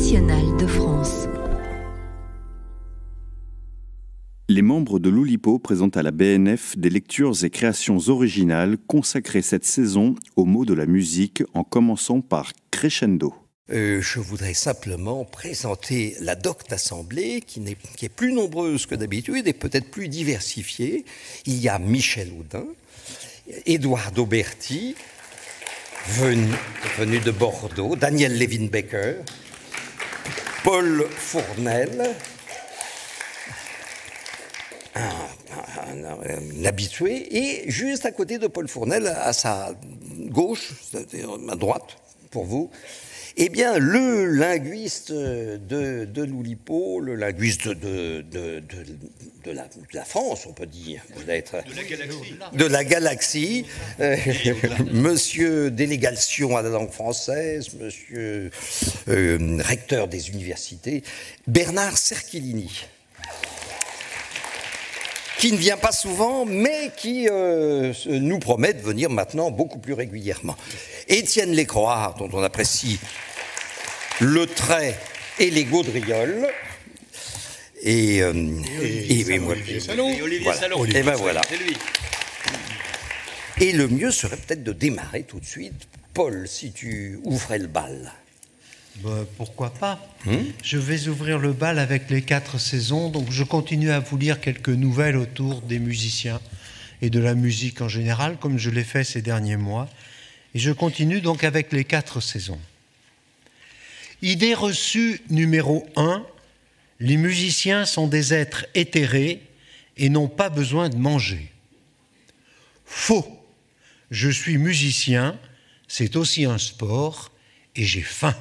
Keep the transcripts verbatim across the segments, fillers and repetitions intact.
nationale de France. Les membres de l'Oulipo présentent à la B N F des lectures et créations originales consacrées cette saison aux mots de la musique, en commençant par Crescendo. Euh, je voudrais simplement présenter la docte assemblée qui, n'est, qui est plus nombreuse que d'habitude et peut-être plus diversifiée. Il y a Michel Audin, Eduardo Berti, venu, venu de Bordeaux, Daniel Levin-Becker, Paul Fournel, un, un, un, un habitué, et juste à côté de Paul Fournel, à sa gauche, c'est-à-dire à droite pour vous, eh bien, le linguiste de, de l'Oulipo, le linguiste de, de, de, de, la, de la France, on peut dire, peut-être. De la galaxie. De la galaxie. Euh, monsieur délégation à la langue française, monsieur euh, recteur des universités, Bernard Cerchilini, qui ne vient pas souvent, mais qui euh, nous promet de venir maintenant beaucoup plus régulièrement. Étienne Lécroix, dont on apprécie le trait et les gaudrioles. Et, euh, et, et, et, Olivier Salon. Et Olivier voilà. Salon. Et ben voilà. C'est lui. Et le mieux serait peut-être de démarrer tout de suite. Paul, si tu ouvrais le bal. Ben, pourquoi pas hum Je vais ouvrir le bal avec les quatre saisons, donc je continue à vous lire quelques nouvelles autour des musiciens et de la musique en général, comme je l'ai fait ces derniers mois. Et je continue donc avec les quatre saisons. Idée reçue numéro un, les musiciens sont des êtres éthérés et n'ont pas besoin de manger. Faux. Je suis musicien, c'est aussi un sport et j'ai faim.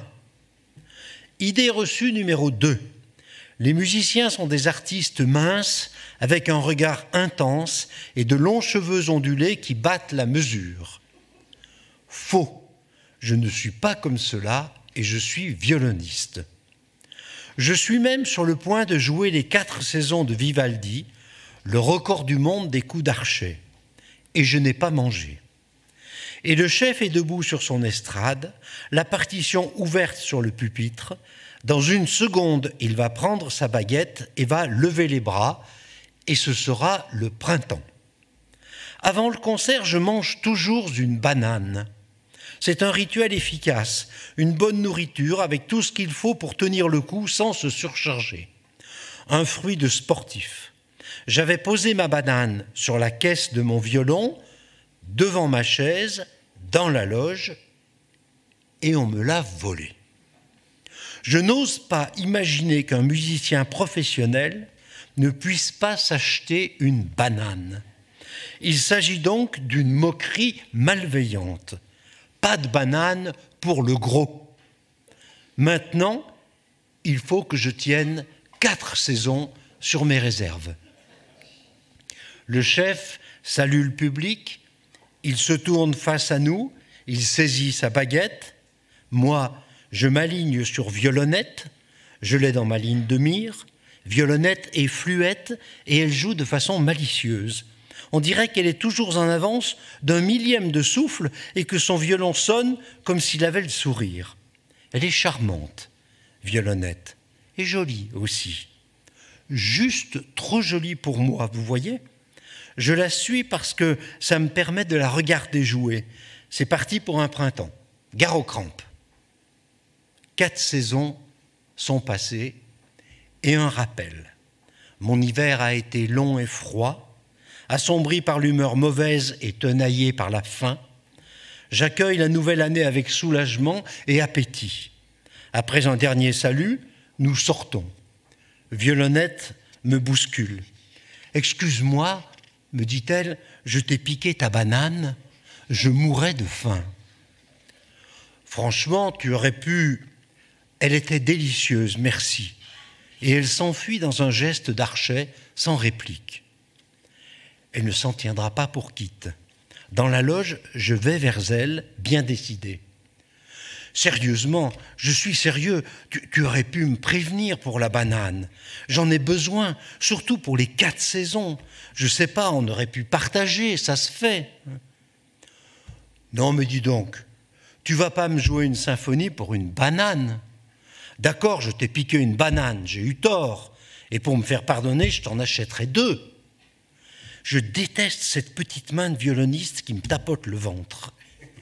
Idée reçue numéro deux. Les musiciens sont des artistes minces avec un regard intense et de longs cheveux ondulés qui battent la mesure. Faux. Je ne suis pas comme cela et je suis violoniste. Je suis même sur le point de jouer les quatre saisons de Vivaldi, le record du monde des coups d'archet. Et je n'ai pas mangé. Et le chef est debout sur son estrade, la partition ouverte sur le pupitre. Dans une seconde, il va prendre sa baguette et va lever les bras, et ce sera le printemps. Avant le concert, je mange toujours une banane. C'est un rituel efficace, une bonne nourriture avec tout ce qu'il faut pour tenir le coup sans se surcharger. Un fruit de sportif. J'avais posé ma banane sur la caisse de mon violon, devant ma chaise, dans la loge, et on me l'a volée. Je n'ose pas imaginer qu'un musicien professionnel ne puisse pas s'acheter une banane. Il s'agit donc d'une moquerie malveillante. Pas de banane pour le gros. Maintenant, il faut que je tienne quatre saisons sur mes réserves. Le chef salue le public, il se tourne face à nous, il saisit sa baguette. Moi, je m'aligne sur Violonette, je l'ai dans ma ligne de mire. Violonette est fluette et elle joue de façon malicieuse. On dirait qu'elle est toujours en avance d'un millième de souffle et que son violon sonne comme s'il avait le sourire. Elle est charmante, Violonette, et jolie aussi. Juste trop jolie pour moi, vous voyez ? Je la suis parce que ça me permet de la regarder jouer. C'est parti pour un printemps. Gare aux crampes. Quatre saisons sont passées et un rappel. Mon hiver a été long et froid, assombri par l'humeur mauvaise et tenaillé par la faim. J'accueille la nouvelle année avec soulagement et appétit. Après un dernier salut, nous sortons. Violonette me bouscule. « Excuse-moi, me dit-elle, je t'ai piqué ta banane, je mourrais de faim. » Franchement, tu aurais pu... Elle était délicieuse, merci. Et elle s'enfuit dans un geste d'archet sans réplique. Elle ne s'en tiendra pas pour quitte. Dans la loge, je vais vers elle, bien décidé. Sérieusement, je suis sérieux, tu, tu aurais pu me prévenir pour la banane. J'en ai besoin, surtout pour les quatre saisons. Je sais pas, on aurait pu partager, ça se fait. Non, mais dis donc, tu vas pas me jouer une symphonie pour une banane. D'accord, je t'ai piqué une banane, j'ai eu tort. Et pour me faire pardonner, je t'en achèterai deux. Je déteste cette petite main de violoniste qui me tapote le ventre.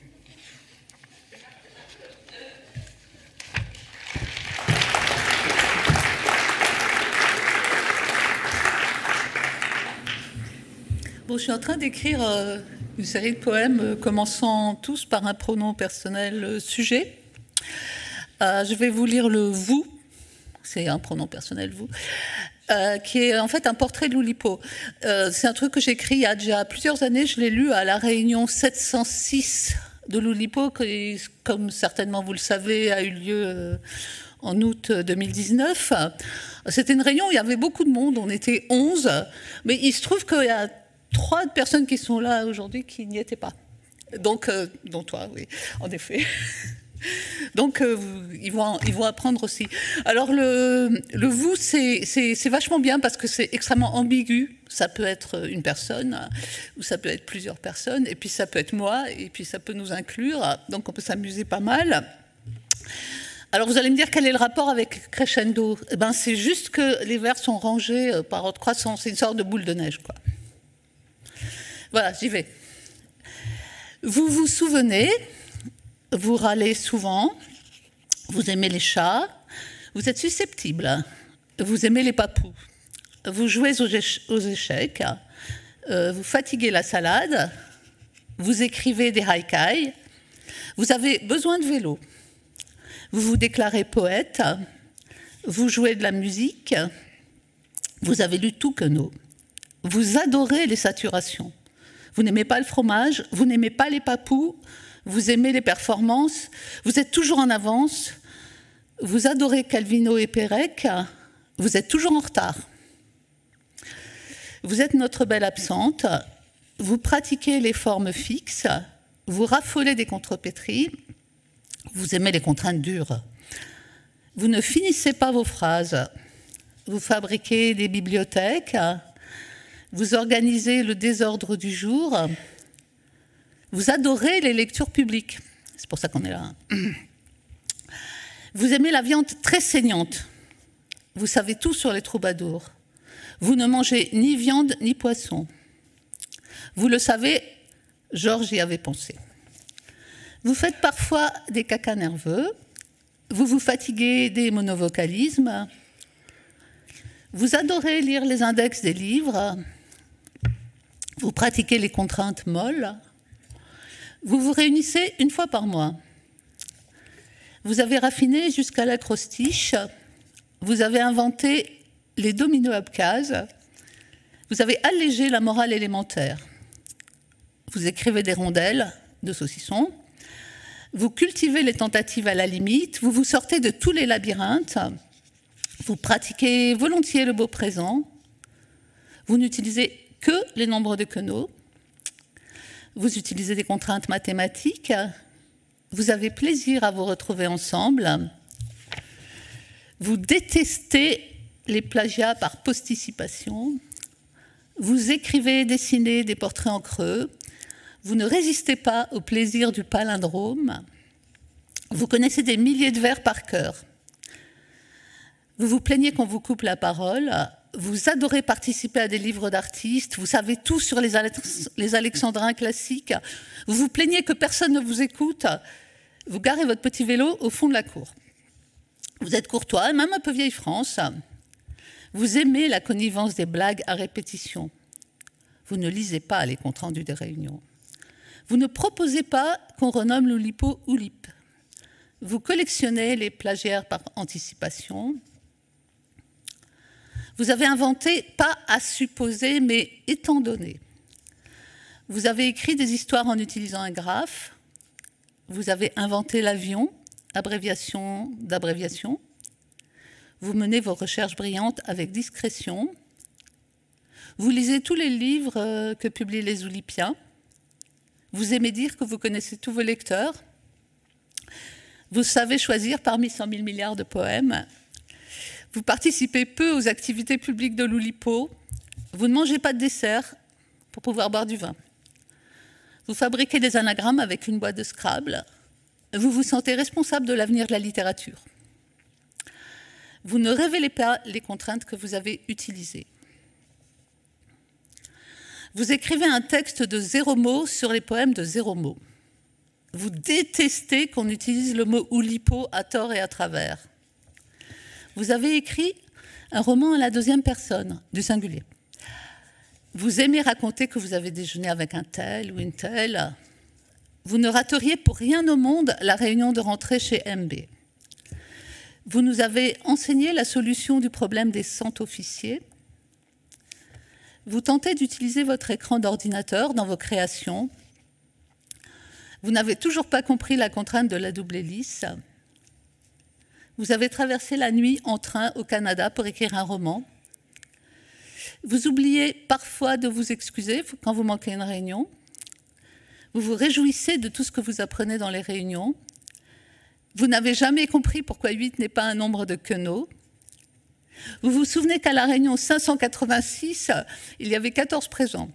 Bon, je suis en train d'écrire euh, une série de poèmes euh, commençant tous par un pronom personnel euh, sujet. Euh, je vais vous lire le « vous », c'est un pronom personnel « vous », euh, qui est en fait un portrait de l'Oulipo. Euh, c'est un truc que j'ai écrit il y a déjà plusieurs années, je l'ai lu à la réunion sept cent six de l'Oulipo, qui, comme certainement vous le savez, a eu lieu euh, en août deux mille dix-neuf. C'était une réunion où il y avait beaucoup de monde, on était onze, mais il se trouve qu'il y a trois personnes qui sont là aujourd'hui qui n'y étaient pas. Donc, euh, dont toi, oui, en effet. Donc, euh, ils, vont, ils vont apprendre aussi. Alors, le, le vous, c'est vachement bien parce que c'est extrêmement ambigu. Ça peut être une personne, ou ça peut être plusieurs personnes, et puis ça peut être moi, et puis ça peut nous inclure. Donc, on peut s'amuser pas mal. Alors, vous allez me dire quel est le rapport avec Crescendo? Eh ben, c'est juste que les vers sont rangés par ordre croissant. C'est une sorte de boule de neige, quoi. Voilà, j'y vais. Vous vous souvenez, vous râlez souvent, vous aimez les chats, vous êtes susceptible, vous aimez les papous, vous jouez aux, éche aux échecs, euh, vous fatiguez la salade, vous écrivez des haikai, vous avez besoin de vélo, vous vous déclarez poète, vous jouez de la musique, vous avez lu tout Queneau, vous adorez les saturations. Vous n'aimez pas le fromage, vous n'aimez pas les papous, vous aimez les performances, vous êtes toujours en avance, vous adorez Calvino et Pérec, vous êtes toujours en retard. Vous êtes notre belle absente, vous pratiquez les formes fixes, vous raffolez des contrepétries, vous aimez les contraintes dures. Vous ne finissez pas vos phrases, vous fabriquez des bibliothèques, vous organisez le désordre du jour, vous adorez les lectures publiques, c'est pour ça qu'on est là. Vous aimez la viande très saignante, vous savez tout sur les troubadours, vous ne mangez ni viande ni poisson. Vous le savez, Georges y avait pensé. Vous faites parfois des cacas nerveux, vous vous fatiguez des monovocalismes, vous adorez lire les index des livres, vous pratiquez les contraintes molles, vous vous réunissez une fois par mois. Vous avez raffiné jusqu'à l'acrostiche, vous avez inventé les dominos abkhazes, vous avez allégé la morale élémentaire. Vous écrivez des rondelles de saucisson, vous cultivez les tentatives à la limite, vous vous sortez de tous les labyrinthes, vous pratiquez volontiers le beau présent, vous n'utilisez que les nombres de Queneau, vous utilisez des contraintes mathématiques, vous avez plaisir à vous retrouver ensemble, vous détestez les plagiats par posticipation, vous écrivez et dessinez des portraits en creux, vous ne résistez pas au plaisir du palindrome, vous connaissez des milliers de vers par cœur, vous vous plaignez qu'on vous coupe la parole, vous adorez participer à des livres d'artistes, vous savez tout sur les, Alex les alexandrins classiques, vous vous plaignez que personne ne vous écoute, vous garez votre petit vélo au fond de la cour. Vous êtes courtois, même un peu vieille France. Vous aimez la connivence des blagues à répétition. Vous ne lisez pas les comptes rendus des réunions. Vous ne proposez pas qu'on renomme l'Oulipo Oulip. Vous collectionnez les plagiaires par anticipation. Vous avez inventé, pas à supposer, mais étant donné. Vous avez écrit des histoires en utilisant un graphe. Vous avez inventé l'avion, abréviation d'abréviation. Vous menez vos recherches brillantes avec discrétion. Vous lisez tous les livres que publient les Oulipiens. Vous aimez dire que vous connaissez tous vos lecteurs. Vous savez choisir parmi cent mille milliards de poèmes. Vous participez peu aux activités publiques de l'Oulipo. Vous ne mangez pas de dessert pour pouvoir boire du vin. Vous fabriquez des anagrammes avec une boîte de Scrabble. Vous vous sentez responsable de l'avenir de la littérature. vous ne révélez pas les contraintes que vous avez utilisées. Vous écrivez un texte de zéro mot sur les poèmes de zéro mot. Vous détestez qu'on utilise le mot oulipo à tort et à travers. Vous avez écrit un roman à la deuxième personne, du singulier. Vous aimez raconter que vous avez déjeuné avec un tel ou une telle. Vous ne rateriez pour rien au monde la réunion de rentrée chez M B. Vous nous avez enseigné la solution du problème des cent officiers. Vous tentez d'utiliser votre écran d'ordinateur dans vos créations. Vous n'avez toujours pas compris la contrainte de la double hélice. Vous avez traversé la nuit en train au Canada pour écrire un roman. Vous oubliez parfois de vous excuser quand vous manquez une réunion. Vous vous réjouissez de tout ce que vous apprenez dans les réunions. Vous n'avez jamais compris pourquoi huit n'est pas un nombre de Queneau. Vous vous souvenez qu'à la réunion cinq cent quatre-vingt-six, il y avait quatorze présents.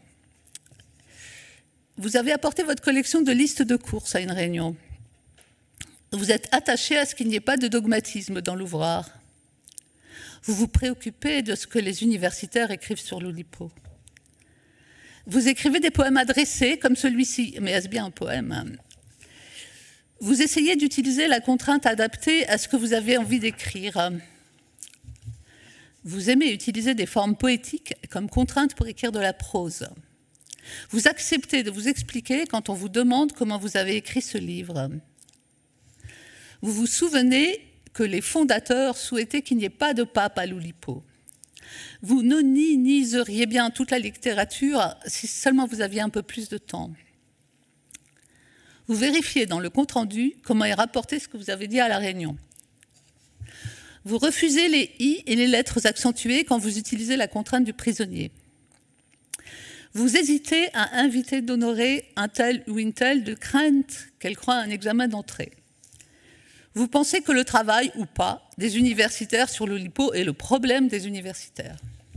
Vous avez apporté votre collection de listes de courses à une réunion. Vous êtes attaché à ce qu'il n'y ait pas de dogmatisme dans l'ouvrage. Vous vous préoccupez de ce que les universitaires écrivent sur l'Oulipo. Vous écrivez des poèmes adressés, comme celui-ci, mais est-ce bien un poème? Vous essayez d'utiliser la contrainte adaptée à ce que vous avez envie d'écrire. Vous aimez utiliser des formes poétiques comme contrainte pour écrire de la prose. Vous acceptez de vous expliquer quand on vous demande comment vous avez écrit ce livre. Vous vous souvenez que les fondateurs souhaitaient qu'il n'y ait pas de pape à l'Oulipo. Vous noniseriez bien toute la littérature si seulement vous aviez un peu plus de temps. Vous vérifiez dans le compte-rendu comment est rapporté ce que vous avez dit à la réunion. Vous refusez les « i » et les lettres accentuées quand vous utilisez la contrainte du prisonnier. Vous hésitez à inviter d'honorer un tel ou une telle de crainte qu'elle croit à un examen d'entrée. Vous pensez que le travail, ou pas, des universitaires sur l'Oulipo est le problème des universitaires.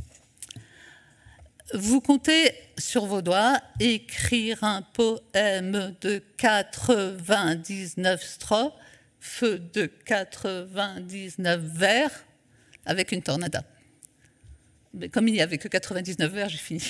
Vous comptez sur vos doigts écrire un poème de quatre-vingt-dix-neuf strophes, de quatre-vingt-dix-neuf vers, avec une tornada. Mais comme il n'y avait que quatre-vingt-dix-neuf vers, j'ai fini.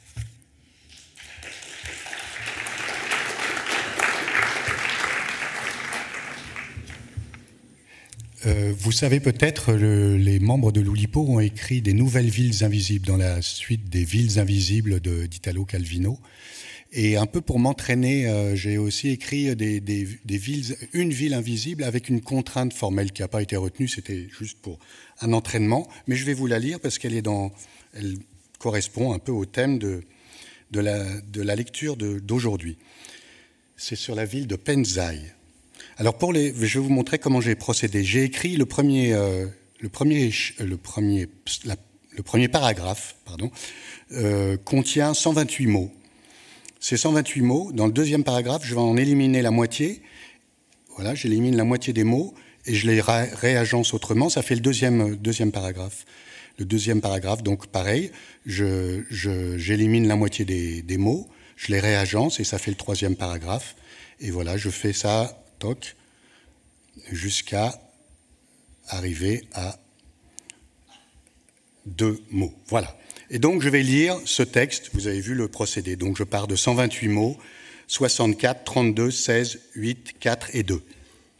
Euh, vous savez peut-être, le, les membres de l'Oulipo ont écrit des nouvelles villes invisibles dans la suite des villes invisibles de, d'Italo Calvino. Et un peu pour m'entraîner, euh, j'ai aussi écrit des, des, des villes, une ville invisible avec une contrainte formelle qui n'a pas été retenue, c'était juste pour un entraînement. Mais je vais vous la lire parce qu'elle est dans, elle correspond un peu au thème de, de, la, de la lecture de, d'aujourd'hui. C'est sur la ville de Penzai. Alors, pour les, je vais vous montrer comment j'ai procédé. J'ai écrit le premier, euh, le premier, le premier, la, le premier paragraphe, pardon, euh, contient cent vingt-huit mots. Ces cent vingt-huit mots, dans le deuxième paragraphe, je vais en éliminer la moitié. Voilà, j'élimine la moitié des mots et je les ré réagence autrement. Ça fait le deuxième, deuxième paragraphe. Le deuxième paragraphe, donc pareil, je, je, j'élimine la moitié des, des mots, je les réagence et ça fait le troisième paragraphe. Et voilà, je fais ça. Toc, jusqu'à arriver à deux mots. Voilà. Et donc, je vais lire ce texte. Vous avez vu le procédé. Donc, je pars de cent vingt-huit mots, soixante-quatre, trente-deux, seize, huit, quatre et deux.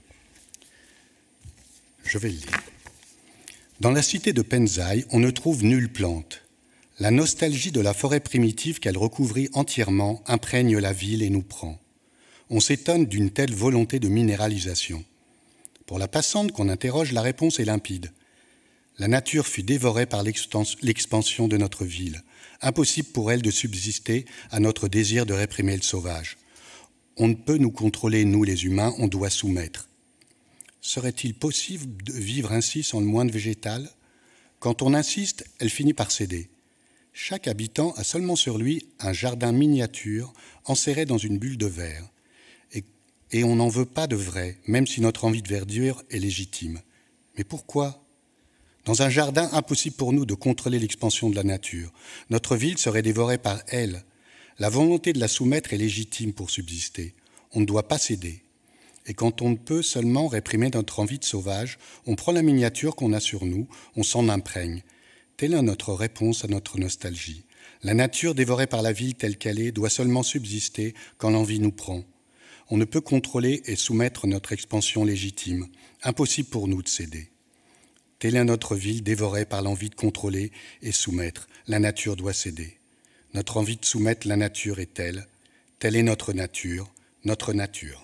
Je vais le lire. Dans la cité de Penzai, on ne trouve nulle plante. La nostalgie de la forêt primitive qu'elle recouvrit entièrement imprègne la ville et nous prend. On s'étonne d'une telle volonté de minéralisation. Pour la passante qu'on interroge, la réponse est limpide. La nature fut dévorée par l'expansion de notre ville. Impossible pour elle de subsister à notre désir de réprimer le sauvage. On ne peut nous contrôler, nous les humains, on doit soumettre. Serait-il possible de vivre ainsi sans le moindre végétal? Quand on insiste, elle finit par céder. Chaque habitant a seulement sur lui un jardin miniature enserré dans une bulle de verre. Et on n'en veut pas de vrai, même si notre envie de verdure est légitime. Mais pourquoi? Dans un jardin, impossible pour nous de contrôler l'expansion de la nature. Notre ville serait dévorée par elle. La volonté de la soumettre est légitime pour subsister. On ne doit pas céder. Et quand on ne peut seulement réprimer notre envie de sauvage, on prend la miniature qu'on a sur nous, on s'en imprègne. Telle est notre réponse à notre nostalgie. La nature dévorée par la ville telle qu'elle est doit seulement subsister quand l'envie nous prend. On ne peut contrôler et soumettre notre expansion légitime. Impossible pour nous de céder. Telle est notre ville dévorée par l'envie de contrôler et soumettre. La nature doit céder. Notre envie de soumettre la nature est telle. Telle est notre nature, notre nature.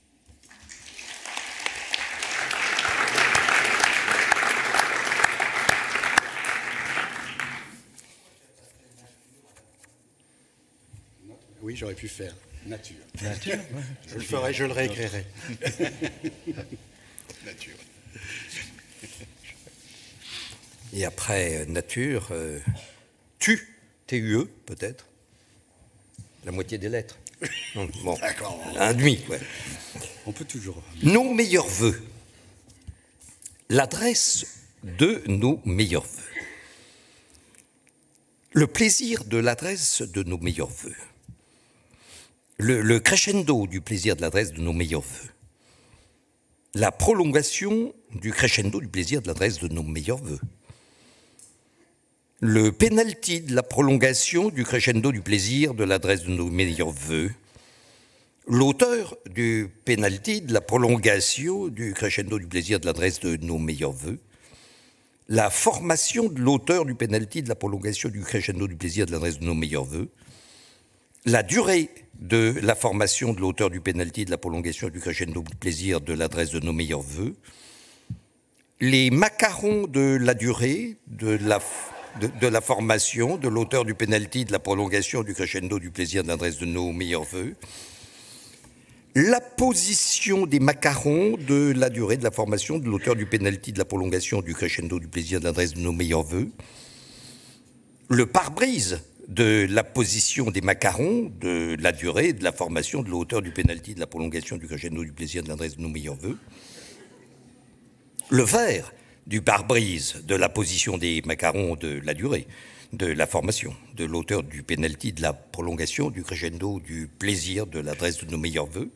Oui, j'aurais pu faire nature. Nature, ouais. Je le ferai, je le réécrirai. Nature. Et après nature, euh, tu, T U E peut-être, la moitié des lettres. Bon, D'accord. un demi, ouais. On peut toujours. Nos meilleurs vœux. L'adresse de nos meilleurs vœux. Le plaisir de l'adresse de nos meilleurs vœux. Le, le crescendo du plaisir de l'adresse de nos meilleurs vœux. La prolongation du crescendo du plaisir de l'adresse de nos meilleurs vœux. Le penalty de la prolongation du crescendo du plaisir de l'adresse de nos meilleurs vœux. L'auteur du penalty de la prolongation du crescendo du plaisir de l'adresse de nos meilleurs vœux. La formation de l'auteur du penalty de la prolongation du crescendo du plaisir de l'adresse de nos meilleurs vœux. La durée de la formation de l'auteur du penalty de la prolongation du crescendo du plaisir de l'adresse de nos meilleurs vœux. Les macarons de la durée de la, de, de la formation de l'auteur du penalty de la prolongation du crescendo du plaisir de l'adresse de nos meilleurs vœux. La position des macarons de la durée de la formation de l'auteur du penalty de la prolongation du crescendo du plaisir de l'adresse de nos meilleurs vœux. Le pare-brise de la position des macarons de la durée de la formation de l'auteur du penalty de la prolongation du crescendo du plaisir de l'adresse de nos meilleurs vœux. Le verre du pare-brise de la position des macarons de la durée de la formation de l'auteur du penalty de la prolongation du crescendo du plaisir de l'adresse de nos meilleurs vœux.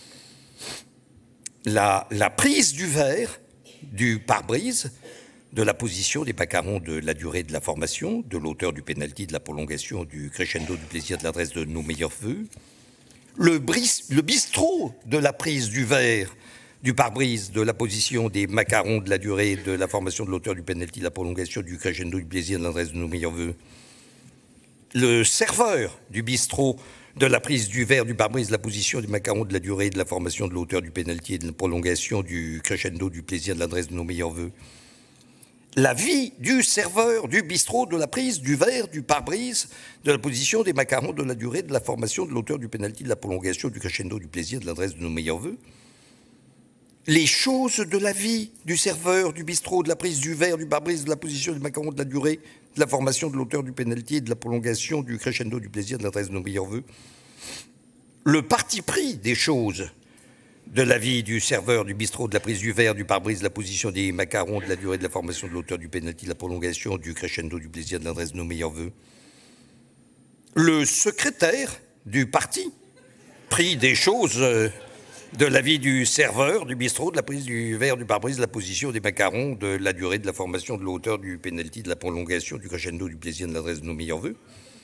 La, la prise du verre du pare-brise de la position des macarons de la durée de la formation de l'auteur du penalty de la prolongation du crescendo du plaisir de l'adresse de nos meilleurs vœux. Le, bris, le bistrot de la prise du verre du pare-brise de la position des macarons de la durée de la formation de l'auteur du penalty de la prolongation du crescendo du plaisir de l'adresse de nos meilleurs vœux. Le serveur du bistrot de la prise du verre du pare-brise de la position des macarons de la durée de la formation de l'auteur du penalty et de la prolongation du crescendo du plaisir de l'adresse de nos meilleurs vœux. La vie du serveur du bistrot de la prise du verre du pare-brise de la position des macarons de la durée de la formation de l'auteur du penalty de la prolongation du crescendo du plaisir de l'adresse de nos meilleurs vœux. Les choses de la vie du serveur du bistrot de la prise du verre du pare-brise de la position des macarons de la durée de la formation de l'auteur du penalty et de la prolongation du crescendo du plaisir de l'adresse de nos meilleurs vœux. Le parti pris des choses de la vie du serveur du bistrot de la prise du verre du pare-brise de la position des macarons de la durée de la formation de l'auteur du penalty de la prolongation du crescendo du plaisir de l'adresse de nos meilleurs vœux. Le secrétaire du parti pris des choses de la vie du serveur du bistrot de la prise du verre du pare-brise de la position des macarons de la durée de la formation de l'auteur du penalty de la prolongation du crescendo du plaisir de l'adresse de nos meilleurs vœux.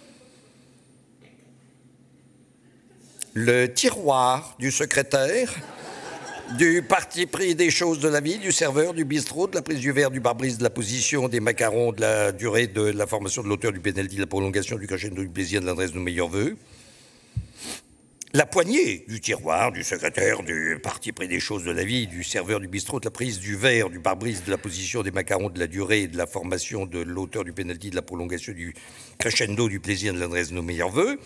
Le tiroir du secrétaire du parti pris des choses de la vie du serveur du bistrot de la prise du verre du pare-brise de la position des macarons de la durée de la formation de l'auteur du penalty de la prolongation du crescendo du plaisir de l'adresse de nos meilleurs vœux. La poignée du tiroir du secrétaire du parti pris des choses de la vie du serveur du bistrot de la prise du verre du pare-brise de la position des macarons de la durée de la formation de l'auteur du penalty de la prolongation du crescendo du plaisir de l'adresse de nos meilleurs vœux.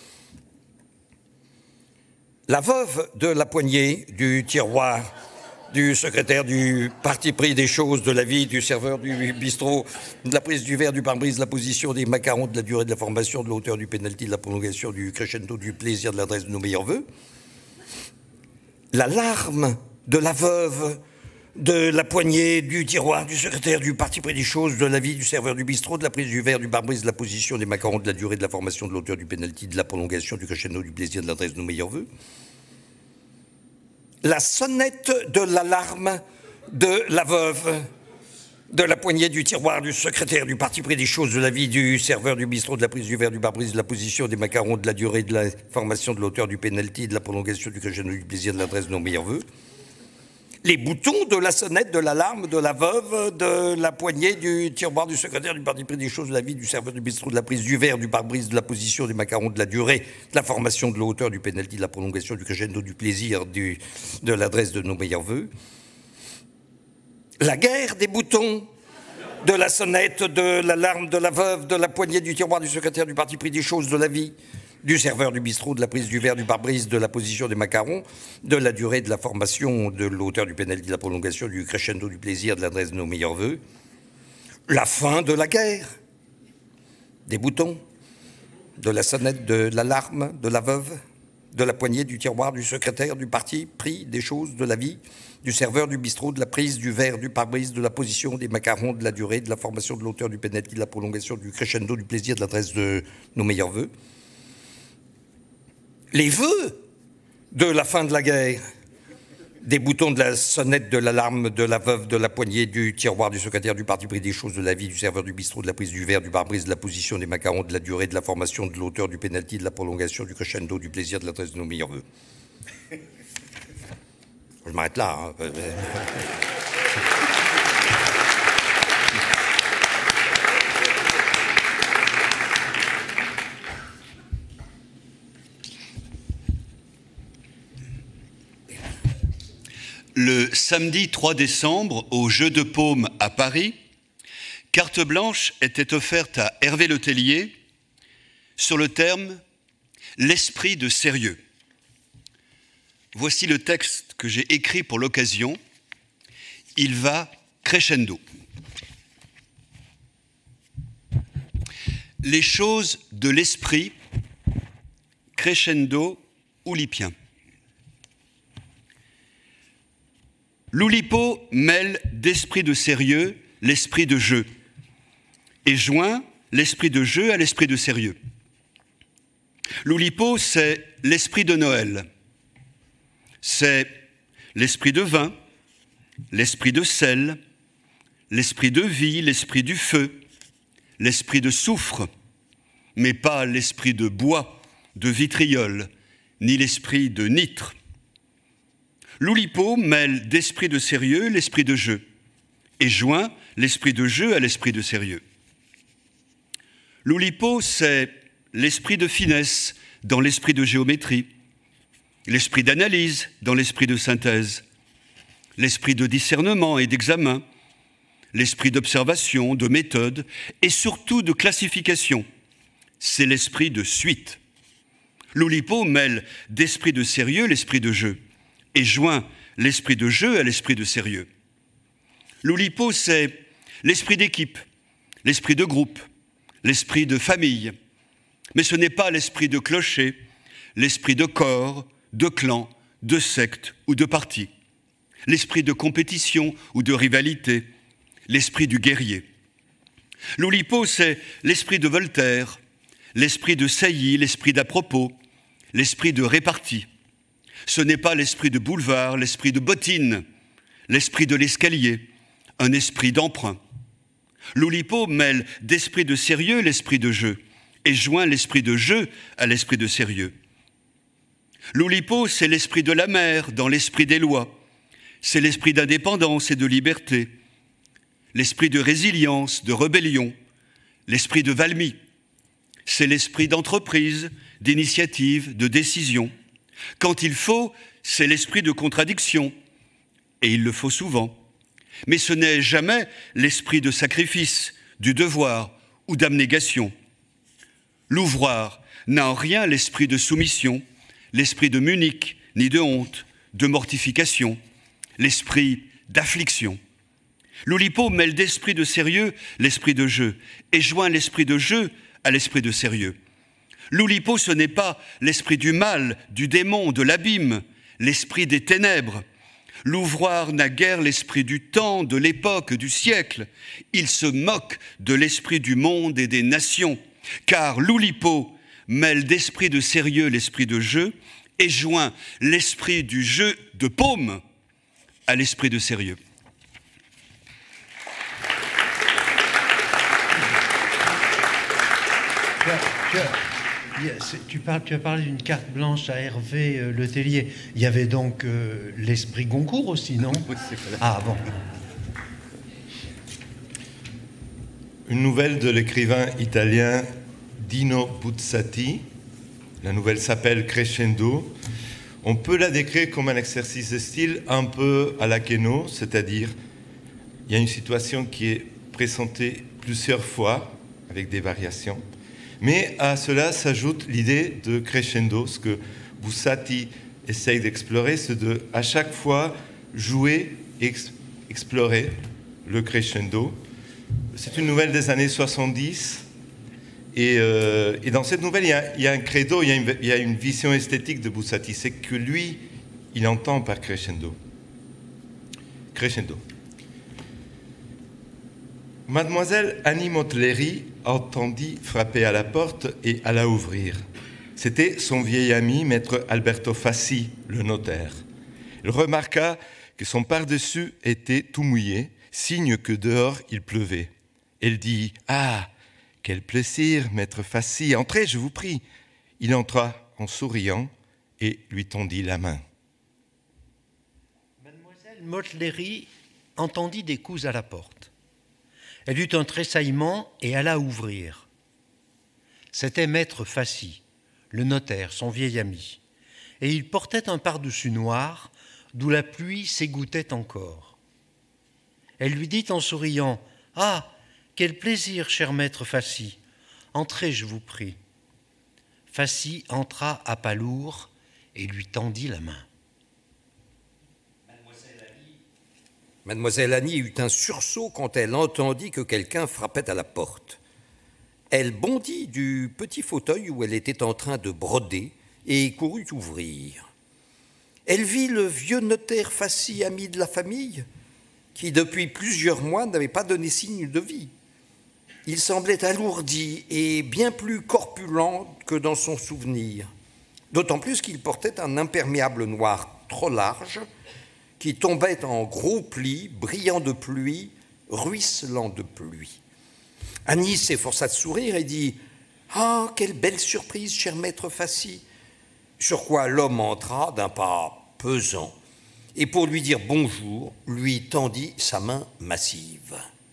La veuve de la poignée du tiroir du secrétaire du parti pris des choses de la vie du serveur du bistrot, de la prise du verre du pare-brise, de la position des macarons, de la durée de la formation, de l'auteur du penalty, de la prolongation du crescendo du plaisir de l'adresse de nos meilleurs vœux. La larme de la veuve de la poignée du tiroir du secrétaire du parti pris des choses de la vie du serveur du bistrot, de la prise du verre du pare-brise, de la position des macarons, de la durée de la formation, de l'auteur du penalty, de la prolongation du crescendo du plaisir de l'adresse de nos meilleurs vœux. la sonnette de l'alarme de la veuve, de la poignée du tiroir du secrétaire, du parti pris des choses, de la vie du serveur, du bistrot, de la prise du verre, du bar-brise, de la position des macarons, de la durée, de la formation de l'auteur, du penalty, de la prolongation du crescendo, du plaisir, de l'adresse de nos meilleurs vœux. Les boutons de la sonnette, de l'alarme, de la veuve, de la poignée du tiroir du secrétaire, du parti pris des choses, de la vie du serveur, du bistrot, de la prise du verre, du pare-brise, de la position des macarons, de la durée, de la formation de l'auteur, du penalty, de la prolongation du crescendo, du plaisir, du, de l'adresse de nos meilleurs vœux. La guerre des boutons de la sonnette, de l'alarme, de la veuve, de la poignée du tiroir du secrétaire, du parti pris des choses, de la vie du serveur, du bistrot, de la prise du verre, du pare-brise, de la position des macarons, de la durée, de la formation de l'auteur, du penalty, de la prolongation, du crescendo, du plaisir, de l'adresse de nos meilleurs vœux. La fin de la guerre, des boutons, de la sonnette, de l'alarme, de la veuve, de la poignée du tiroir, du secrétaire, du parti pris des choses, de la vie, du serveur, du bistrot, de la prise du verre, du pare-brise, de la position des macarons, de la durée, de la formation de l'auteur, du penalty, de la prolongation, du crescendo, du plaisir, de l'adresse de nos meilleurs vœux. Les vœux de la fin de la guerre, des boutons de la sonnette, de l'alarme, de la veuve, de la poignée, du tiroir, du secrétaire, du parti pris des choses, de la vie, du serveur, du bistrot, de la prise du verre, du pare-brise, de la position des macarons, de la durée, de la formation de l'auteur, du penalty, de la prolongation, du crescendo, du plaisir, de l'adresse de nos meilleurs vœux. Je m'arrête là. Hein. Le samedi trois décembre, au Jeu de Paume à Paris, carte blanche était offerte à Hervé Letellier sur le terme « L'esprit de sérieux ». Voici le texte que j'ai écrit pour l'occasion. Il va crescendo. Les choses de l'esprit, crescendo oulipien. L'Oulipo mêle d'esprit de sérieux l'esprit de jeu et joint l'esprit de jeu à l'esprit de sérieux. L'Oulipo, c'est l'esprit de Noël, c'est l'esprit de vin, l'esprit de sel, l'esprit de vie, l'esprit du feu, l'esprit de soufre, mais pas l'esprit de bois, de vitriol, ni l'esprit de nitre. L'Oulipo mêle d'esprit de sérieux l'esprit de jeu et joint l'esprit de jeu à l'esprit de sérieux. L'Oulipo, c'est l'esprit de finesse dans l'esprit de géométrie, l'esprit d'analyse dans l'esprit de synthèse, l'esprit de discernement et d'examen, l'esprit d'observation, de méthode et surtout de classification. C'est l'esprit de suite. L'Oulipo mêle d'esprit de sérieux l'esprit de jeu et joint l'esprit de jeu à l'esprit de sérieux. L'Oulipo, c'est l'esprit d'équipe, l'esprit de groupe, l'esprit de famille. Mais ce n'est pas l'esprit de clocher, l'esprit de corps, de clan, de secte ou de parti. L'esprit de compétition ou de rivalité, l'esprit du guerrier. L'Oulipo, c'est l'esprit de Voltaire, l'esprit de Sailly, l'esprit d'à propos, l'esprit de répartie. Ce n'est pas l'esprit de boulevard, l'esprit de bottine, l'esprit de l'escalier, un esprit d'emprunt. L'Oulipo mêle d'esprit de sérieux l'esprit de jeu et joint l'esprit de jeu à l'esprit de sérieux. L'Oulipo, c'est l'esprit de la mer dans l'esprit des lois, c'est l'esprit d'indépendance et de liberté, l'esprit de résilience, de rébellion, l'esprit de Valmy, c'est l'esprit d'entreprise, d'initiative, de décision. Quand il faut, c'est l'esprit de contradiction, et il le faut souvent. Mais ce n'est jamais l'esprit de sacrifice, du devoir ou d'abnégation. L'ouvroir n'a en rien l'esprit de soumission, l'esprit de Munich, ni de honte, de mortification, l'esprit d'affliction. L'Oulipo mêle d'esprit de sérieux l'esprit de jeu, et joint l'esprit de jeu à l'esprit de sérieux. L'Oulipo, ce n'est pas l'esprit du mal, du démon, de l'abîme, l'esprit des ténèbres. L'ouvroir n'a guère l'esprit du temps, de l'époque, du siècle. Il se moque de l'esprit du monde et des nations, car l'Oulipo mêle d'esprit de sérieux l'esprit de jeu et joint l'esprit du jeu de paume à l'esprit de sérieux. Tu, parles, tu as parlé d'une carte blanche à Hervé euh, Letellier. Il y avait donc euh, l'esprit Goncourt aussi, non? Oui, c'est vrai. Ah bon. Une nouvelle de l'écrivain italien Dino Buzzati. La nouvelle s'appelle Crescendo. On peut la décrire comme un exercice de style un peu à la Queneau, c'est-à-dire il y a une situation qui est présentée plusieurs fois avec des variations. Mais à cela s'ajoute l'idée de crescendo. Ce que Buzzati essaye d'explorer, c'est de, à chaque fois, jouer et ex explorer le crescendo. C'est une nouvelle des années soixante-dix. Et, euh, et dans cette nouvelle, il y a, il y a un credo, il y a, une, il y a une vision esthétique de Buzzati. C'est que lui, il entend par crescendo. Crescendo. Mademoiselle Annie Motleri entendit frapper à la porte et alla ouvrir. C'était son vieil ami, maître Alberto Fassi, le notaire. Il remarqua que son pardessus était tout mouillé, signe que dehors il pleuvait. Elle dit « Ah, quel plaisir, maître Fassi, entrez, je vous prie ». Il entra en souriant et lui tendit la main. Mademoiselle Motleri entendit des coups à la porte. Elle eut un tressaillement et alla ouvrir. C'était maître Fassi, le notaire, son vieil ami, et il portait un pardessus noir d'où la pluie s'égouttait encore. Elle lui dit en souriant « Ah, quel plaisir, cher maître Fassi, entrez, je vous prie. » Fassi entra à pas lourd et lui tendit la main. Mademoiselle Annie eut un sursaut quand elle entendit que quelqu'un frappait à la porte. Elle bondit du petit fauteuil où elle était en train de broder et courut ouvrir. Elle vit le vieux notaire Fassi, ami de la famille, qui depuis plusieurs mois n'avait pas donné signe de vie. Il semblait alourdi et bien plus corpulent que dans son souvenir, d'autant plus qu'il portait un imperméable noir trop large qui tombait en gros plis, brillant de pluie, ruisselant de pluie. Annie s'efforça de sourire et dit « Ah, quelle belle surprise, cher maître Fassi !» Sur quoi l'homme entra d'un pas pesant et pour lui dire bonjour, lui tendit sa main massive.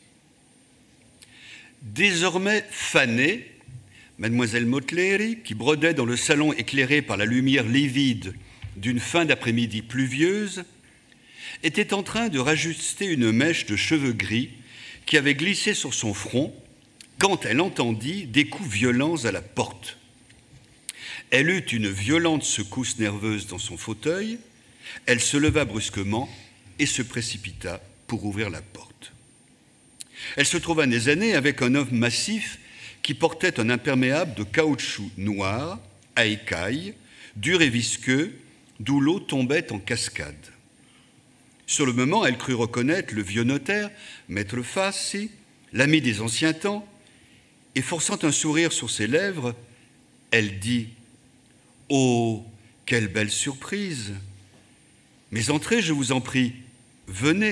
Désormais fanée, mademoiselle Motleri, qui brodait dans le salon éclairé par la lumière livide d'une fin d'après-midi pluvieuse, était en train de rajuster une mèche de cheveux gris qui avait glissé sur son front quand elle entendit des coups violents à la porte. Elle eut une violente secousse nerveuse dans son fauteuil, elle se leva brusquement et se précipita pour ouvrir la porte. Elle se trouva nez à nez avec un homme massif qui portait un imperméable de caoutchouc noir, à écailles, dur et visqueux, d'où l'eau tombait en cascade. Sur le moment, elle crut reconnaître le vieux notaire, maître Fassi, l'ami des anciens temps, et forçant un sourire sur ses lèvres, elle dit « Oh, quelle belle surprise! Mais entrez, je vous en prie, venez !»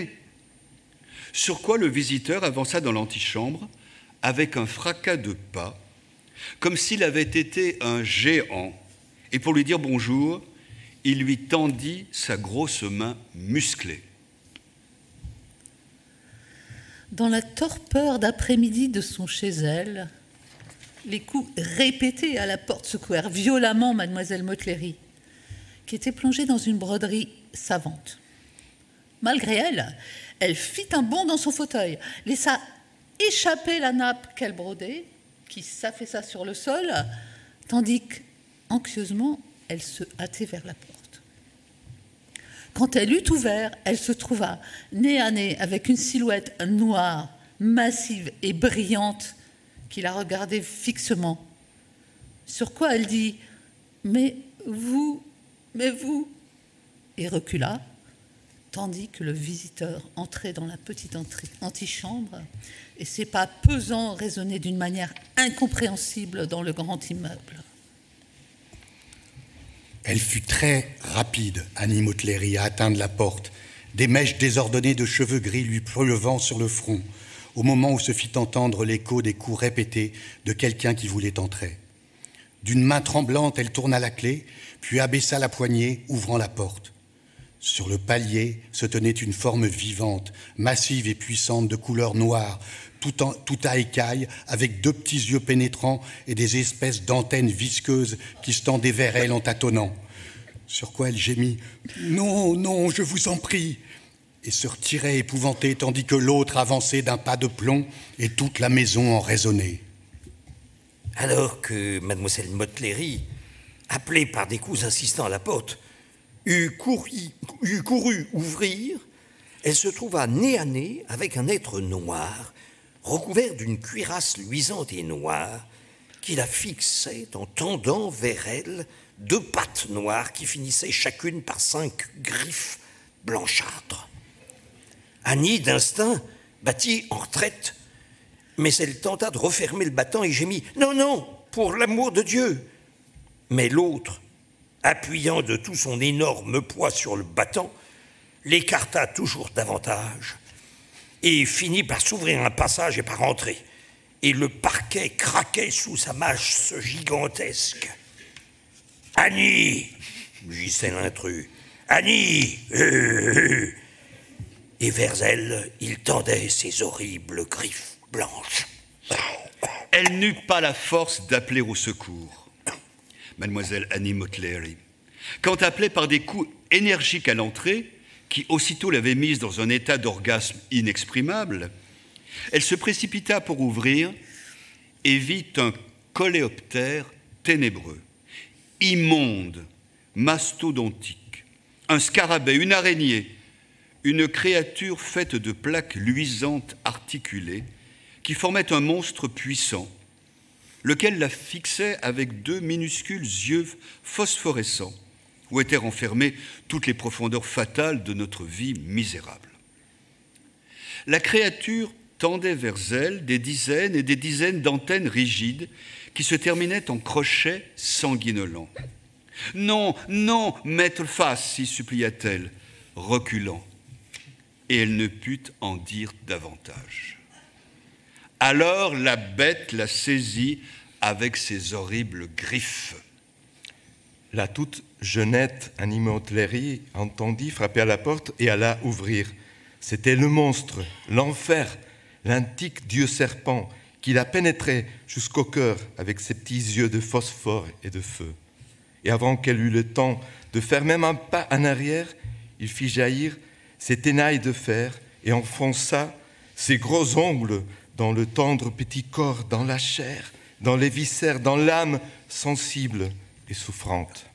Sur quoi le visiteur avança dans l'antichambre avec un fracas de pas, comme s'il avait été un géant, et pour lui dire bonjour, il lui tendit sa grosse main musclée. Dans la torpeur d'après-midi de son chez elle, les coups répétés à la porte secouèrent violemment mademoiselle Motleri, qui était plongée dans une broderie savante. Malgré elle, elle fit un bond dans son fauteuil, laissa échapper la nappe qu'elle brodait, qui s'affaissa sur le sol, tandis qu'anxieusement, elle se hâtait vers la porte. Quand elle eut ouvert, elle se trouva nez à nez avec une silhouette noire, massive et brillante qui la regardait fixement. Sur quoi elle dit « Mais vous, mais vous » et recula, tandis que le visiteur entrait dans la petite antichambre et ses pas pesants résonnaient d'une manière incompréhensible dans le grand immeuble. Elle fut très rapide, Annie Motleri, à atteindre la porte, des mèches désordonnées de cheveux gris lui pleuvant sur le front, au moment où se fit entendre l'écho des coups répétés de quelqu'un qui voulait entrer. D'une main tremblante, elle tourna la clé, puis abaissa la poignée, ouvrant la porte. Sur le palier se tenait une forme vivante, massive et puissante, de couleur noire, tout, en, tout à écailles, avec deux petits yeux pénétrants et des espèces d'antennes visqueuses qui se tendaient vers elle en tâtonnant. Sur quoi elle gémit « Non, non, je vous en prie !» et se retirait épouvantée, tandis que l'autre avançait d'un pas de plomb et toute la maison en résonnait. Alors que mademoiselle Motleri, appelée par des coups insistants à la porte, eut couru, eut couru ouvrir, elle se trouva nez à nez avec un être noir, recouvert d'une cuirasse luisante et noire, qui la fixait en tendant vers elle deux pattes noires qui finissaient chacune par cinq griffes blanchâtres. Annie, d'instinct, battit en retraite, mais elle tenta de refermer le battant et gémit « Non, non, pour l'amour de Dieu !» Mais l'autre, appuyant de tout son énorme poids sur le battant, l'écarta toujours davantage et finit par s'ouvrir un passage et par entrer. Et le parquet craquait sous sa masse gigantesque. « Annie !» gissait l'intrus. « Annie !» Et vers elle, il tendait ses horribles griffes blanches. Elle n'eut pas la force d'appeler au secours, mademoiselle Annie Motleri. Quand appelée par des coups énergiques à l'entrée, qui aussitôt l'avaient mise dans un état d'orgasme inexprimable, elle se précipita pour ouvrir et vit un coléoptère ténébreux, immonde, mastodontique, un scarabée, une araignée, une créature faite de plaques luisantes articulées qui formait un monstre puissant, lequel la fixait avec deux minuscules yeux phosphorescents, où étaient renfermées toutes les profondeurs fatales de notre vie misérable. La créature tendait vers elle des dizaines et des dizaines d'antennes rigides qui se terminaient en crochets sanguinolents. « Non, non, maître face !» s'y supplia-t-elle, reculant. Et elle ne put en dire davantage. Alors la bête la saisit avec ses horribles griffes. La toute jeunette Annie Motleri entendit frapper à la porte et alla ouvrir. C'était le monstre, l'enfer, l'antique dieu serpent qui la pénétrait jusqu'au cœur avec ses petits yeux de phosphore et de feu. Et avant qu'elle eût le temps de faire même un pas en arrière, il fit jaillir ses ténailles de fer et enfonça ses gros ongles dans le tendre petit corps, dans la chair, dans les viscères, dans l'âme sensible et souffrante.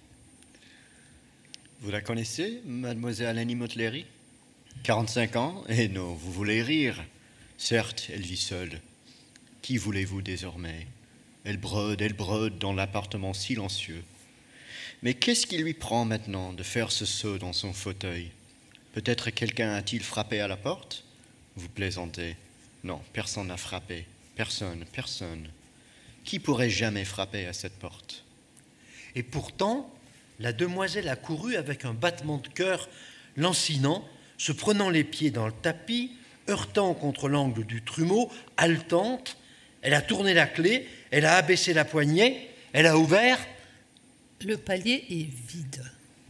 Vous la connaissez, mademoiselle Annie Motleri? quarante-cinq ans? Eh non, vous voulez rire. Certes, elle vit seule. Qui voulez-vous désormais? Elle brode, elle brode dans l'appartement silencieux. Mais qu'est-ce qui lui prend maintenant de faire ce saut dans son fauteuil? Peut-être quelqu'un a-t-il frappé à la porte? Vous plaisantez. Non, personne n'a frappé. Personne, personne. Qui pourrait jamais frapper à cette porte? Et pourtant, la demoiselle a couru avec un battement de cœur lancinant, se prenant les pieds dans le tapis, heurtant contre l'angle du trumeau, haletante. Elle a tourné la clé, elle a abaissé la poignée, elle a ouvert. Le palier est vide.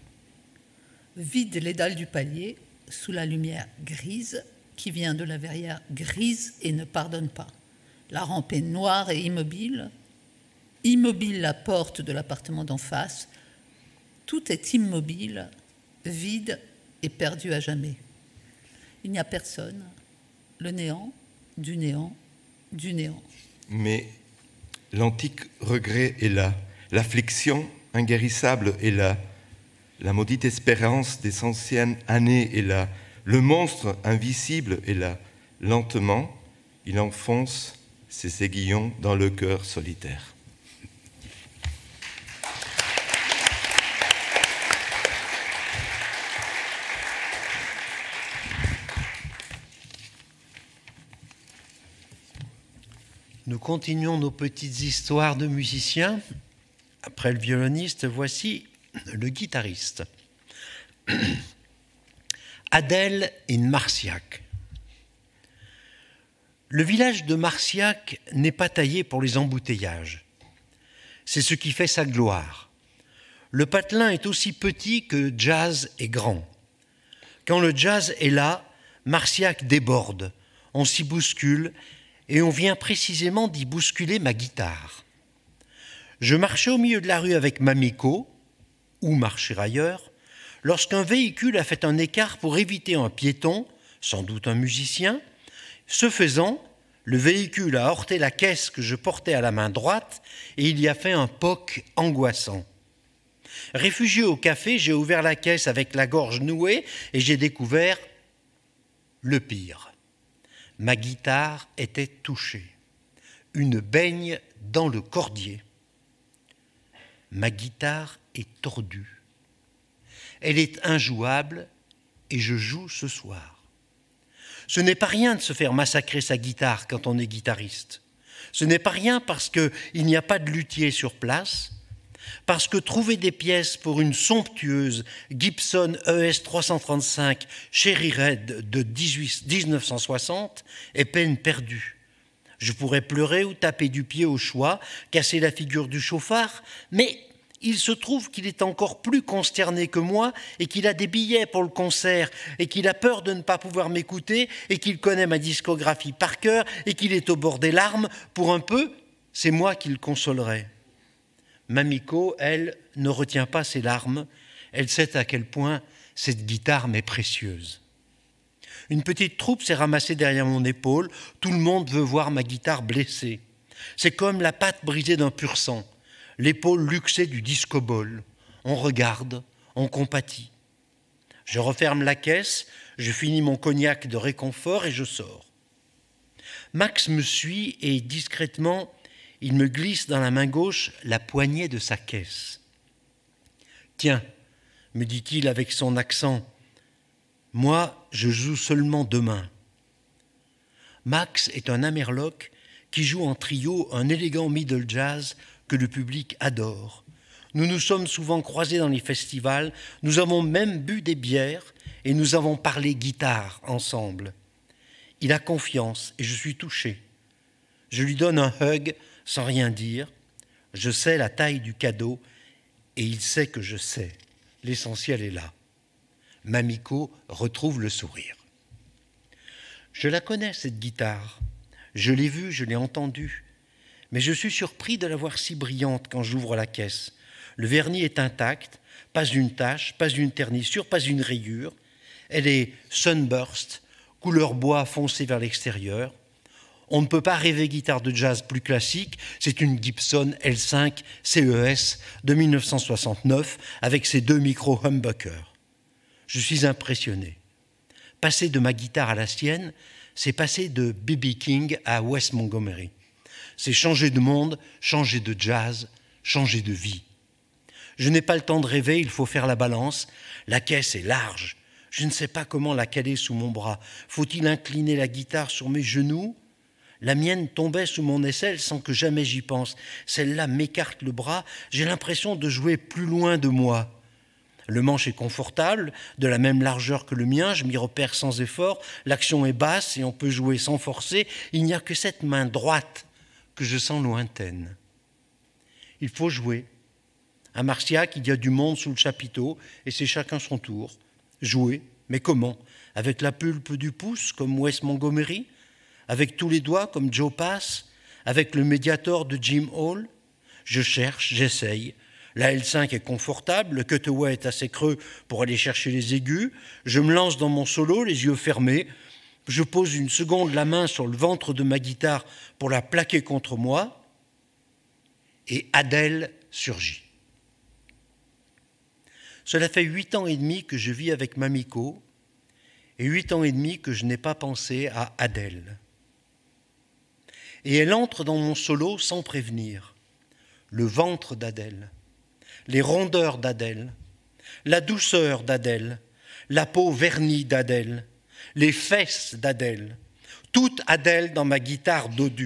Vide les dalles du palier, sous la lumière grise, qui vient de la verrière grise et ne pardonne pas. La rampe est noire et immobile. Immobile la porte de l'appartement d'en face. Tout est immobile, vide et perdu à jamais. Il n'y a personne. Le néant, du néant, du néant. Mais l'antique regret est là. L'affliction inguérissable est là. La maudite espérance des anciennes années est là. Le monstre invisible est là. Lentement, il enfonce ses aiguillons dans le cœur solitaire. Nous continuons nos petites histoires de musiciens. Après le violoniste, voici le guitariste. Adèle in Marciac. Le village de Marciac n'est pas taillé pour les embouteillages. C'est ce qui fait sa gloire. Le patelin est aussi petit que jazz est grand. Quand le jazz est là, Marciac déborde, on s'y bouscule et on vient précisément d'y bousculer ma guitare. Je marchais au milieu de la rue avec Mamiko, ou marcher ailleurs, lorsqu'un véhicule a fait un écart pour éviter un piéton, sans doute un musicien. Ce faisant, le véhicule a heurté la caisse que je portais à la main droite et il y a fait un poc angoissant. Réfugié au café, j'ai ouvert la caisse avec la gorge nouée et j'ai découvert le pire. Ma guitare était touchée. Une baigne dans le cordier. Ma guitare est tordue. Elle est injouable et je joue ce soir. Ce n'est pas rien de se faire massacrer sa guitare quand on est guitariste. Ce n'est pas rien parce qu'il n'y a pas de luthier sur place, parce que trouver des pièces pour une somptueuse Gibson E S trois cent trente-cinq Cherry Red de mille neuf cent soixante est peine perdue. Je pourrais pleurer ou taper du pied au choix, casser la figure du chauffard, mais il se trouve qu'il est encore plus consterné que moi et qu'il a des billets pour le concert et qu'il a peur de ne pas pouvoir m'écouter et qu'il connaît ma discographie par cœur et qu'il est au bord des larmes. Pour un peu, c'est moi qui le consolerai. Mamiko, elle, ne retient pas ses larmes. Elle sait à quel point cette guitare m'est précieuse. Une petite troupe s'est ramassée derrière mon épaule. Tout le monde veut voir ma guitare blessée. C'est comme la patte brisée d'un pur sang, l'épaule luxée du disco-ball. On regarde, on compatit. Je referme la caisse, je finis mon cognac de réconfort et je sors. Max me suit et discrètement, il me glisse dans la main gauche la poignée de sa caisse. « Tiens, » me dit-il avec son accent, « moi, je joue seulement demain. » Max est un amerloc qui joue en trio un élégant middle jazz que le public adore. Nous nous sommes souvent croisés dans les festivals, nous avons même bu des bières et nous avons parlé guitare ensemble. Il a confiance et je suis touché. Je lui donne un hug sans rien dire. Je sais la taille du cadeau et il sait que je sais. L'essentiel est là. Mamiko retrouve le sourire. Je la connais, cette guitare. Je l'ai vue, je l'ai entendue. Mais je suis surpris de la voir si brillante quand j'ouvre la caisse. Le vernis est intact, pas une tache, pas une ternissure, pas une rayure. Elle est sunburst, couleur bois foncé vers l'extérieur. On ne peut pas rêver guitare de jazz plus classique. C'est une Gibson L cinq C E S de mille neuf cent soixante-neuf avec ses deux micros humbucker. Je suis impressionné. Passer de ma guitare à la sienne, c'est passer de B B King à Wes Montgomery. C'est changer de monde, changer de jazz, changer de vie. Je n'ai pas le temps de rêver, il faut faire la balance. La caisse est large. Je ne sais pas comment la caler sous mon bras. Faut-il incliner la guitare sur mes genoux? La mienne tombait sous mon aisselle sans que jamais j'y pense. Celle-là m'écarte le bras. J'ai l'impression de jouer plus loin de moi. Le manche est confortable, de la même largeur que le mien, je m'y repère sans effort. L'action est basse et on peut jouer sans forcer. Il n'y a que cette main droite que je sens lointaine. Il faut jouer. À Marciac, il y a du monde sous le chapiteau et c'est chacun son tour. Jouer, mais comment? Avec la pulpe du pouce, comme Wes Montgomery? Avec tous les doigts, comme Joe Pass? Avec le Mediator de Jim Hall? Je cherche, j'essaye. La L cinq est confortable, le cutaway est assez creux pour aller chercher les aigus. Je me lance dans mon solo, les yeux fermés. Je pose une seconde la main sur le ventre de ma guitare pour la plaquer contre moi. Et Adèle surgit. Cela fait huit ans et demi que je vis avec Mamiko et huit ans et demi que je n'ai pas pensé à Adèle. Et elle entre dans mon solo sans prévenir. Le ventre d'Adèle, les rondeurs d'Adèle, la douceur d'Adèle, la peau vernie d'Adèle, les fesses d'Adèle, toute Adèle dans ma guitare dodue,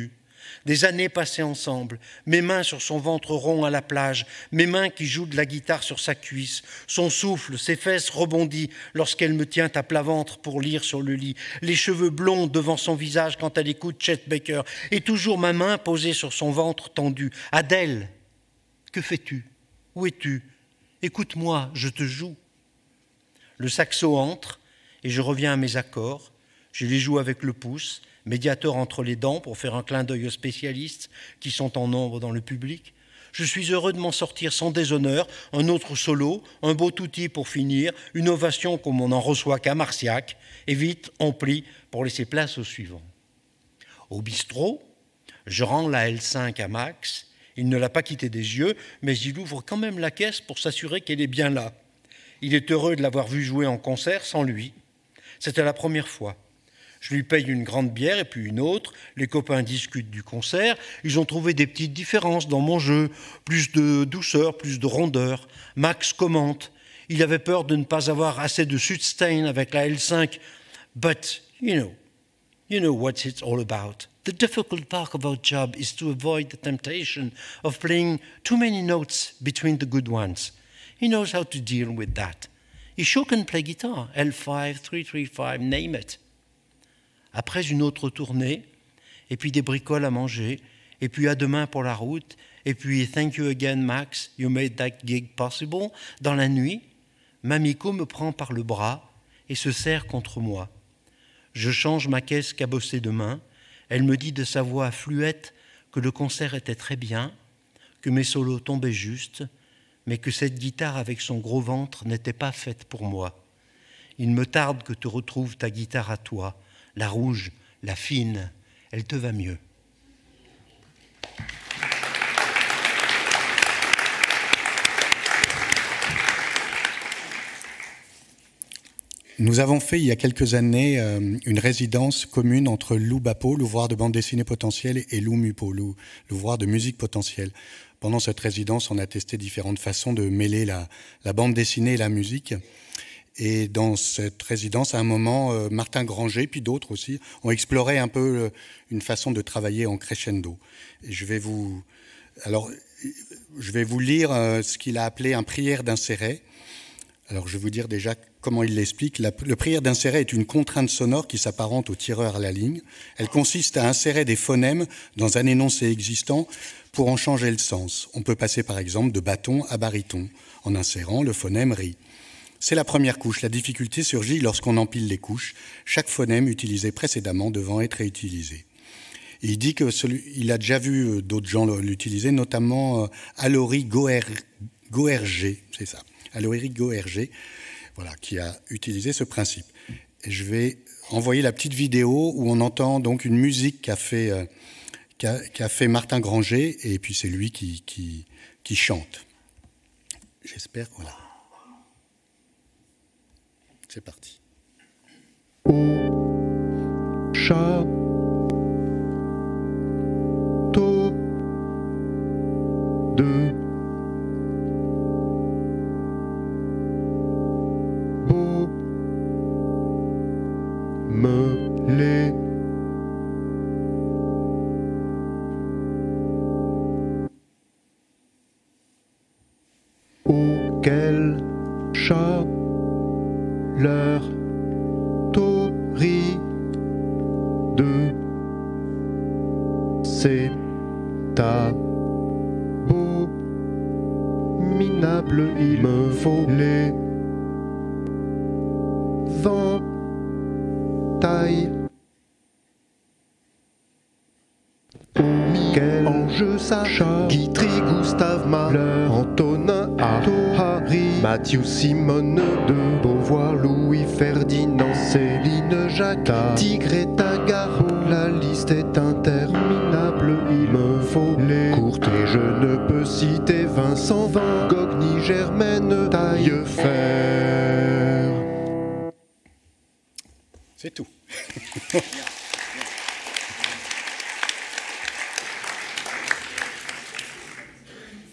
Des années passées ensemble, mes mains sur son ventre rond à la plage, mes mains qui jouent de la guitare sur sa cuisse, son souffle, ses fesses rebondis lorsqu'elle me tient à plat ventre pour lire sur le lit, les cheveux blonds devant son visage quand elle écoute Chet Baker, et toujours ma main posée sur son ventre tendu. Adèle, que fais-tu? Où es-tu? Écoute-moi, je te joue. Le saxo entre et je reviens à mes accords. Je les joue avec le pouce, médiateur entre les dents pour faire un clin d'œil aux spécialistes qui sont en nombre dans le public. Je suis heureux de m'en sortir sans déshonneur, un autre solo, un beau touti pour finir, une ovation comme on n'en reçoit qu'à Marciac, et vite on plie pour laisser place au suivant. Au bistrot, je rends la L cinq à Max. Il ne l'a pas quittée des yeux, mais il ouvre quand même la caisse pour s'assurer qu'elle est bien là. Il est heureux de l'avoir vu jouer en concert sans lui. C'était la première fois. Je lui paye une grande bière et puis une autre. Les copains discutent du concert. Ils ont trouvé des petites différences dans mon jeu. Plus de douceur, plus de rondeur. Max commente. Il avait peur de ne pas avoir assez de sustain avec la L cinq. But, you know, you know what it's all about. The difficult part of our job is to avoid the temptation of playing too many notes between the good ones. He knows how to deal with that. He sure can play guitar. L five, three three five, name it. Après une autre tournée, et puis des bricoles à manger, et puis à demain pour la route, et puis thank you again Max, you made that gig possible. Dans la nuit, Mamiko me prend par le bras et se serre contre moi. Je change ma caisse cabossée de main. Elle me dit de sa voix fluette que le concert était très bien, que mes solos tombaient juste, mais que cette guitare avec son gros ventre n'était pas faite pour moi. Il me tarde que tu retrouves ta guitare à toi, la rouge, la fine, elle te va mieux. Nous avons fait il y a quelques années euh, une résidence commune entre Lou Bapo, l'ouvroir de bande dessinée potentielle, et Lou Mupo, l'ouvroir de musique potentielle. Pendant cette résidence, on a testé différentes façons de mêler la, la bande dessinée et la musique. Et dans cette résidence, à un moment, euh, Martin Granger, puis d'autres aussi, ont exploré un peu euh, une façon de travailler en crescendo. Et je vais vous, alors, je vais vous lire euh, ce qu'il a appelé un prière d'inséré. Alors, je vais vous dire déjà comment il l'explique. La, le prière d'inséré est une contrainte sonore qui s'apparente au tireur à la ligne. Elle consiste à insérer des phonèmes dans un énoncé existant pour en changer le sens. On peut passer par exemple de bâton à baryton en insérant le phonème ri. C'est la première couche. La difficulté surgit lorsqu'on empile les couches, chaque phonème utilisé précédemment devant être réutilisé. Et il dit qu'il a déjà vu d'autres gens l'utiliser, notamment Alori Goerger, c'est ça, Alori Goerger, voilà, qui a utilisé ce principe. Et je vais envoyer la petite vidéo où on entend donc une musique qu'a fait, euh, qu'a, qu'a fait Martin Granger, et puis c'est lui qui, qui, qui chante. J'espère, voilà. C'est parti. Chat. De beau me les auquel chat leur tori de c'est ta minable, il me faut les ventailles. Michel, Ange, Sacha, Guitry, Gustave Mahler, Antonin, Harry, Mathieu, Simone de Beauvoir, Louis Ferdinand, Céline, Jacques, Tigre, Tagar, la liste est interminable, il me faut les courtes et je ne peux citer Vincent Van Gogh ni Germaine Taillefer. C'est tout.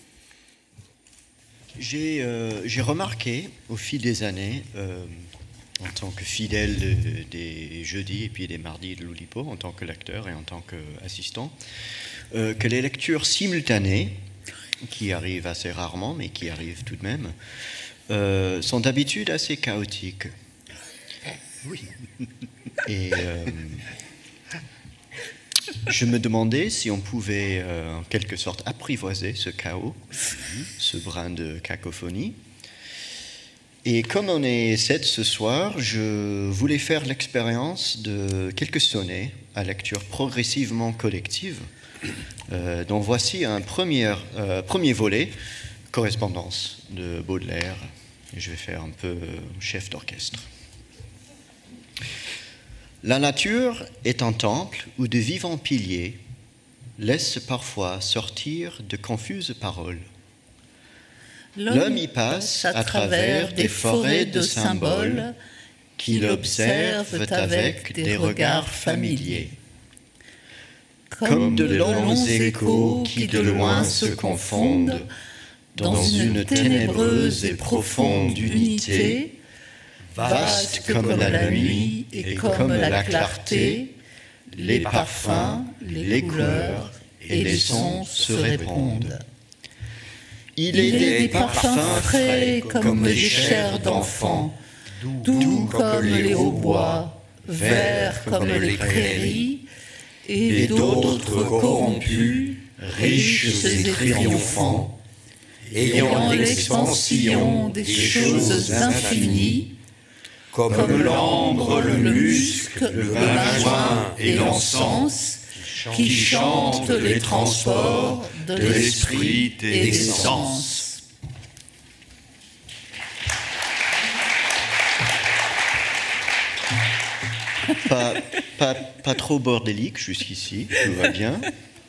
J'ai euh, j'ai remarqué au fil des années euh, en tant que fidèle de, des jeudis et puis des mardis de l'Oulipo, en tant que lecteur et en tant qu'assistant, euh, que les lectures simultanées, qui arrivent assez rarement, mais qui arrivent tout de même, euh, sont d'habitude assez chaotiques. Oui. Et euh, je me demandais si on pouvait, euh, en quelque sorte, apprivoiser ce chaos, ce brin de cacophonie. Et comme on est sept ce soir, je voulais faire l'expérience de quelques sonnets à lecture progressivement collective, euh, dont voici un premier, euh, premier volet, correspondance de Baudelaire. Et je vais faire un peu chef d'orchestre. La nature est un temple où de vivants piliers laissent parfois sortir de confuses paroles. L'homme y passe à travers des forêts de symboles qu'il observe avec des regards familiers. Comme de longs échos qui de loin se confondent dans une ténébreuse et profonde unité, vaste comme la nuit et comme la clarté, les parfums, les couleurs et les sons se répondent. Il est des parfums frais comme des chairs d'enfants, doux comme les hautbois, verts comme les prairies, et d'autres corrompus, riches et triomphants, ayant l'expansion des choses infinies, comme l'ambre, le musc, le benjoin et l'encens, qui chantent les transports de l'esprit et des sens. Pas, pas, pas trop bordélique jusqu'ici, tout va bien.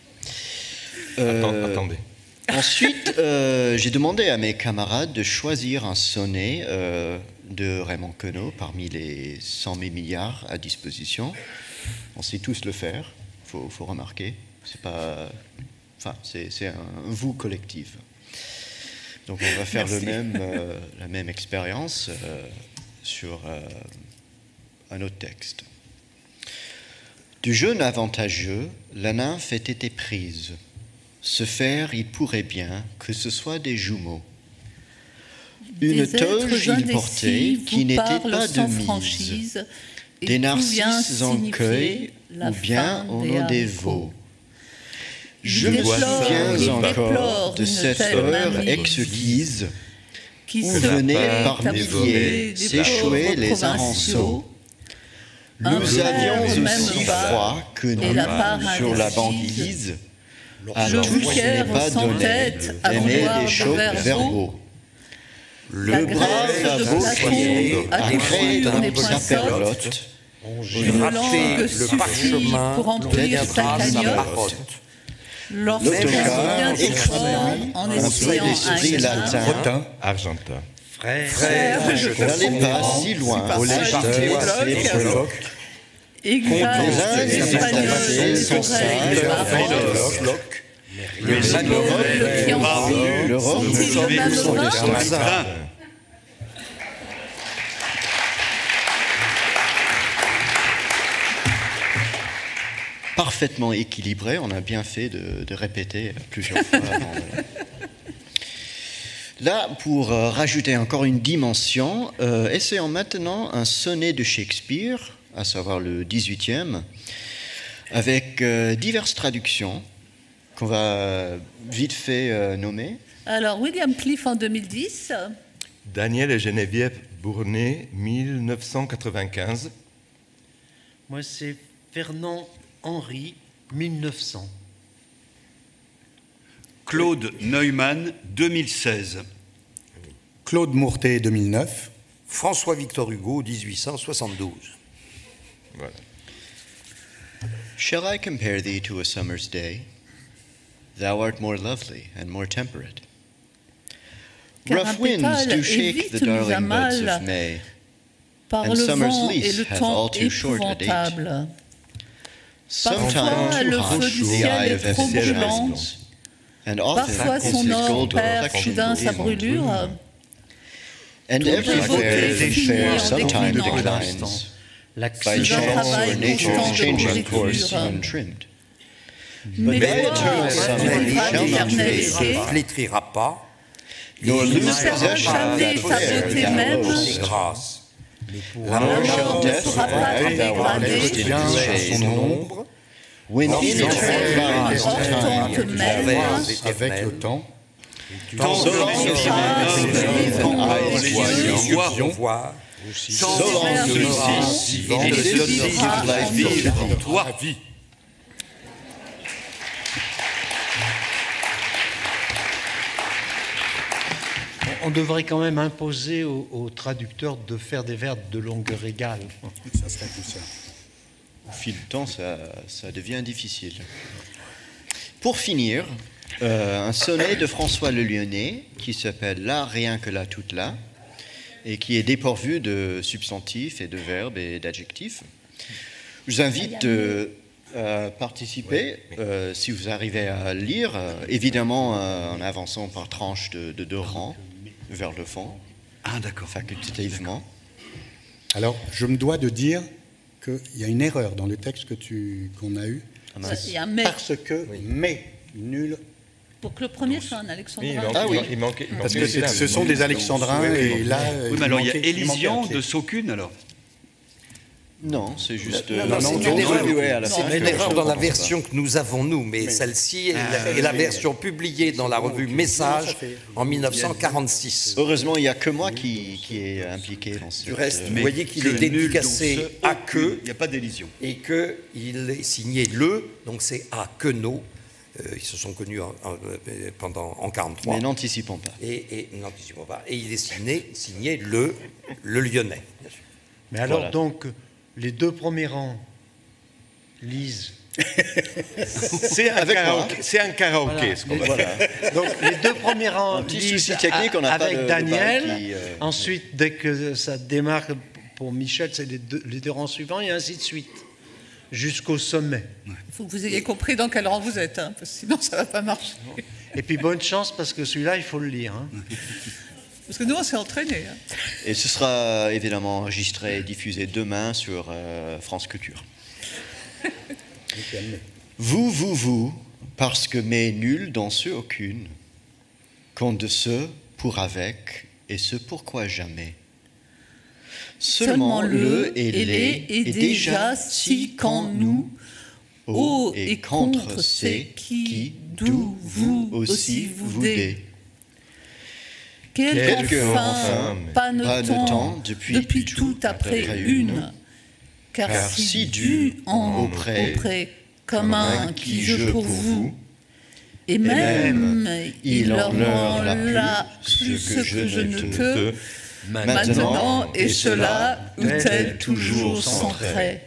Euh, Attendez. Ensuite, euh, j'ai demandé à mes camarades de choisir un sonnet euh, de Raymond Queneau parmi les cent mille milliards à disposition. On sait tous le faire. Il faut, faut remarquer, c'est pas, enfin, c'est un vous collectif. Donc on va faire le même, euh, la même expérience euh, sur euh, un autre texte. Du jeune avantageux, la nymphe ait été prise. Se faire, il pourrait bien que ce soit des jumeaux. Une toge il portait qui n'était pas de mise. Des narcisses en cueil ou bien au nom des veaux. Je me souviens encore de cette heure exquise où venaient par milliers s'échouer les aranceaux. Nous avions aussi froid que nous sur la banquise, alors je n'ai pas donné d'aimer des chocs verbaux. Le brave a beau crier à créer dans sa perlotte, J'ai raté le parchemin pour remplir sa cagnotte. L'autocar exprime en un essayant esprit un latin. Rotin, argentin. Frère, je te N'allez pas si loin, Au achetez législateur, les blocs. Exact, les espagnols, sont oreilles, sages, baroques. Les Le qui en fut, l'Europe sont-ils nous le même sont bras les sons. Parfaitement équilibré, on a bien fait de, de répéter plusieurs fois. Avant de... Là, pour euh, rajouter encore une dimension, euh, essayons maintenant un sonnet de Shakespeare, à savoir le dix-huitième, avec euh, diverses traductions qu'on va vite fait euh, nommer. Alors, William Cliff en deux mille dix. Daniel et Geneviève Bournet, mille neuf cent quatre-vingt-quinze. Moi, c'est Fernand Henry, mille neuf cents. Claude Neumann, deux mille seize. Claude Mourtet, deux mille neuf. François-Victor Hugo, dix-huit cent soixante-douze. Voilà. Shall I compare thee to a summer's day? Thou art more lovely and more temperate. Car un Rough winds pétale do est shake vite the mis à darling buds mal of May, par and le summer's vent et lease le have temps all too short a date. épouvantable. Sometimes Parfois, too le hot feu du the ciel eye est of trop Epicurus, brûlant. and often Parfois, is son his or gold perd reflection soudain sa dim and blue. brûlure. And everywhere beauté the finit fair en sometimes déclinant. declines, by L'accident chance or travail nature's constant de changing course pourriture. untrimmed. Mais Mais toi, eternal summer tu vivras shall not l'éternel fade. été, ne flétrira pas, Nor et ne lose perdra possession of jamais that sa fair beauté that même. rose. c'est grâce. La La mort mort ne death pourra pas te right thou art dégrader. left in vient his à shade. son ombre, When Hors in temps, eternal lines hors of temps time te you mêle, traverse, avec le temps. Tant so que long les as yeux you vivants, eyes les voient, yeux voient, voient, voient, tant so long que as you ceux-ci see, vivent, et le les seul yeux vivant life vivent vivent en toi. On devrait quand même imposer aux, aux traducteurs de faire des vers de longueur égale. Ça serait tout ça. Au fil du temps, ça, ça devient difficile. Pour finir, euh, un sonnet de François Le Lyonnais qui s'appelle Là, rien que là, toute là, et qui est dépourvu de substantifs et de verbes et d'adjectifs. Je vous invite euh, à participer, euh, si vous arrivez à lire, euh, évidemment euh, en avançant par tranches de, de deux rangs vers le fond, Ah, d'accord. facultativement. Alors, je me dois de dire qu'il y a une erreur dans le texte que tu, qu'on a eu. Ah, mince. Il y a un mais. Parce que mais, nul. Pour que le premier soit un Oui, il alexandrin. manque- Ah oui. il manquait- il Parce manquait que une c'est- syllabe. ce sont des alexandrins et là. Oui, mais alors il y a manquait- manquait un Élysion pied. de Saukune, alors. Non, c'est juste Non, euh, non, c'est une erreur. contribuer à la C'est fin une que erreur je dans la comprends pas. version que nous avons, nous, mais celle-ci est, Ah, la- est la version publiée dans la revue Message en mille neuf cent quarante-six. Heureusement, il n'y a que moi qui, qui est impliqué dans ce. Du reste, vous Mais voyez qu'il que est nul, dédicacé donc ce à aucune, que il n'y a pas d'élision. et qu'il est signé le, donc c'est à Queneau. Euh, ils se sont connus en, en, euh, pendant, en quarante-trois. Mais n'anticipons pas. Et, et n'anticipons pas. Et il est signé, signé le, le Lyonnais. bien sûr. Mais alors, Voilà. donc, les deux premiers rangs lisent. C'est un Avec moi. karaoké. C'est un karaoké. Voilà. ce qu'on va Voilà. Donc, les deux premiers rangs Un petit lisent souci technique, a- on n'a pas avec de- de Daniel. balle qui, euh, Ensuite, dès que ça démarre pour Michel, c'est les deux, les deux rangs suivants, et ainsi de suite, jusqu'au sommet. Il faut que vous ayez compris dans quel rang vous êtes, hein, parce que sinon ça ne va pas marcher. Et puis, bonne chance, parce que celui-là, il faut le lire. hein. Parce que nous, on s'est entraînés. hein. Et ce sera évidemment enregistré et diffusé demain sur euh, France Culture. Vous, vous, vous, parce que mais nul dans ce aucune, compte de ce pour avec et ce pourquoi jamais. Seulement le et les est déjà si quand nous, ô et contre c'est qui, d'où vous aussi vous dé. Quelqu'un Quelques enfin, enfin, pas de pas de temps, temps, depuis depuis tout tout après après une, une, car car si si dû dû en auprès, auprès, comme un qui je pour vous, et même, même il il en leur leur rend l'a là plus plus ce que je ne te peux, maintenant, et cela, ou tel toujours sans trait.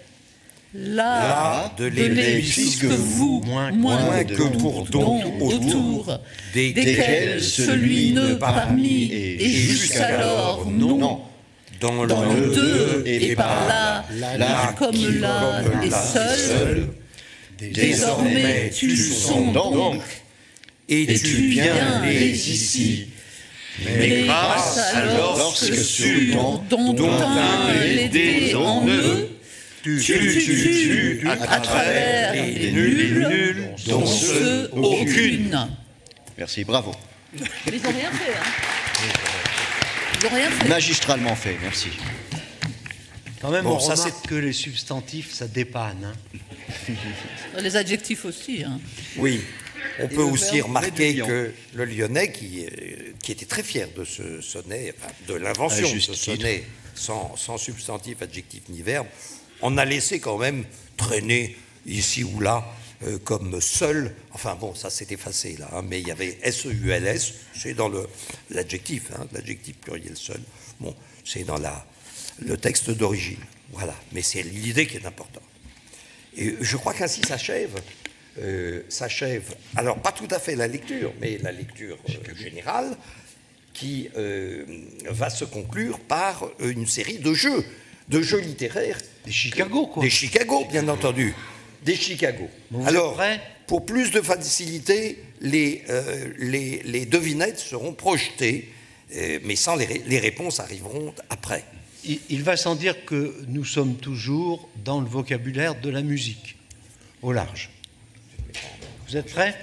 Là, de de l'aimer l'aimer puisque puisque vous, moins moins que que pour dont dont autour, Des- desquels celui ne parmi, et jusqu'alors non, dans, dans le le deux, et et par là, là, comme qui, là, comme et là, seul, désormais tu sont donc, et et tu viens les les ici. Mais grâce à lorsque lorsque sur sur dont un les dés en eux, tu tues à travers les nuls, dont ceux aucune. Merci, bravo. Mais ils n'ont rien fait, hein. Ils n'ont rien fait. Magistralement fait, merci. Quand même, Bon, on ça, remarque que les substantifs, ça dépanne. hein. Les adjectifs aussi. Hein. Oui, on peut le aussi verbe remarquer réduisant. que le Lyonnais, qui, euh, qui était très fier de ce sonnet, enfin, de l'invention À de juste ce titre. sonnet, sans, sans substantif, adjectif ni verbe, on a laissé quand même traîner ici ou là euh, comme seul. Enfin bon, ça s'est effacé là, hein, mais il y avait S E U L S, c'est dans le- l'adjectif, hein, l'adjectif pluriel seul. Bon, c'est dans la, le texte d'origine. Voilà, mais c'est l'idée qui est importante. Et je crois qu'ainsi s'achève, euh, s'achève, alors pas tout à fait la lecture, mais la lecture euh, générale, qui euh, va se conclure par une série de jeux, de jeux littéraires. Des Chicago, quoi. Des Chicago, bien entendu. Des Chicago. Bon, vous êtes Alors, prêts ? pour plus de facilité, les, euh, les, les devinettes seront projetées Euh, mais sans les, les réponses arriveront après. Il, il va sans dire que nous sommes toujours dans le vocabulaire de la musique, au large. Vous êtes prêts?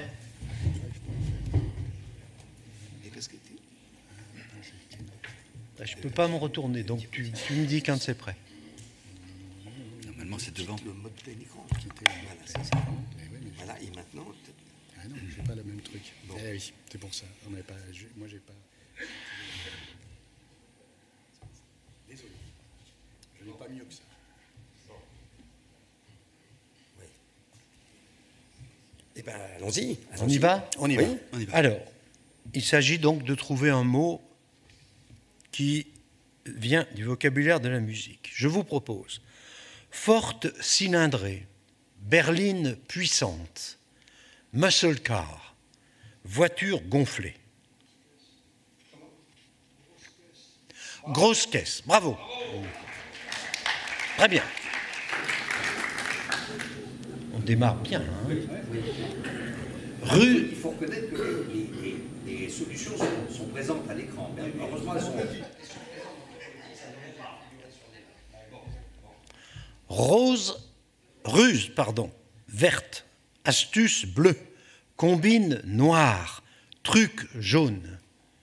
Je ne peux pas me retourner, donc tu, tu me dis quand c'est prêt. Normalement, c'est devant. Le mode de l'écran. Voilà, c'est ça. Voilà, et maintenant... Ah non, j'ai pas le même truc. Bon. Eh oui, c'est pour ça. On pas, je, moi, j'ai pas... Désolé. Je n'ai pas mieux que ça. Oui. Eh bien, allons-y. On y va? On y va. Oui, on y va. Alors, il s'agit donc de trouver un mot qui vient du vocabulaire de la musique. Je vous propose forte cylindrée, berline puissante, muscle car, voiture gonflée. Grosse caisse, bravo. Très bien. On démarre bien. Hein. Rue. Il faut reconnaître que les, les, les solutions sont, sont présentes à l'écran. Heureusement, elles sont... Rose, ruse, pardon, verte, astuce bleue, combine noire, truc jaune.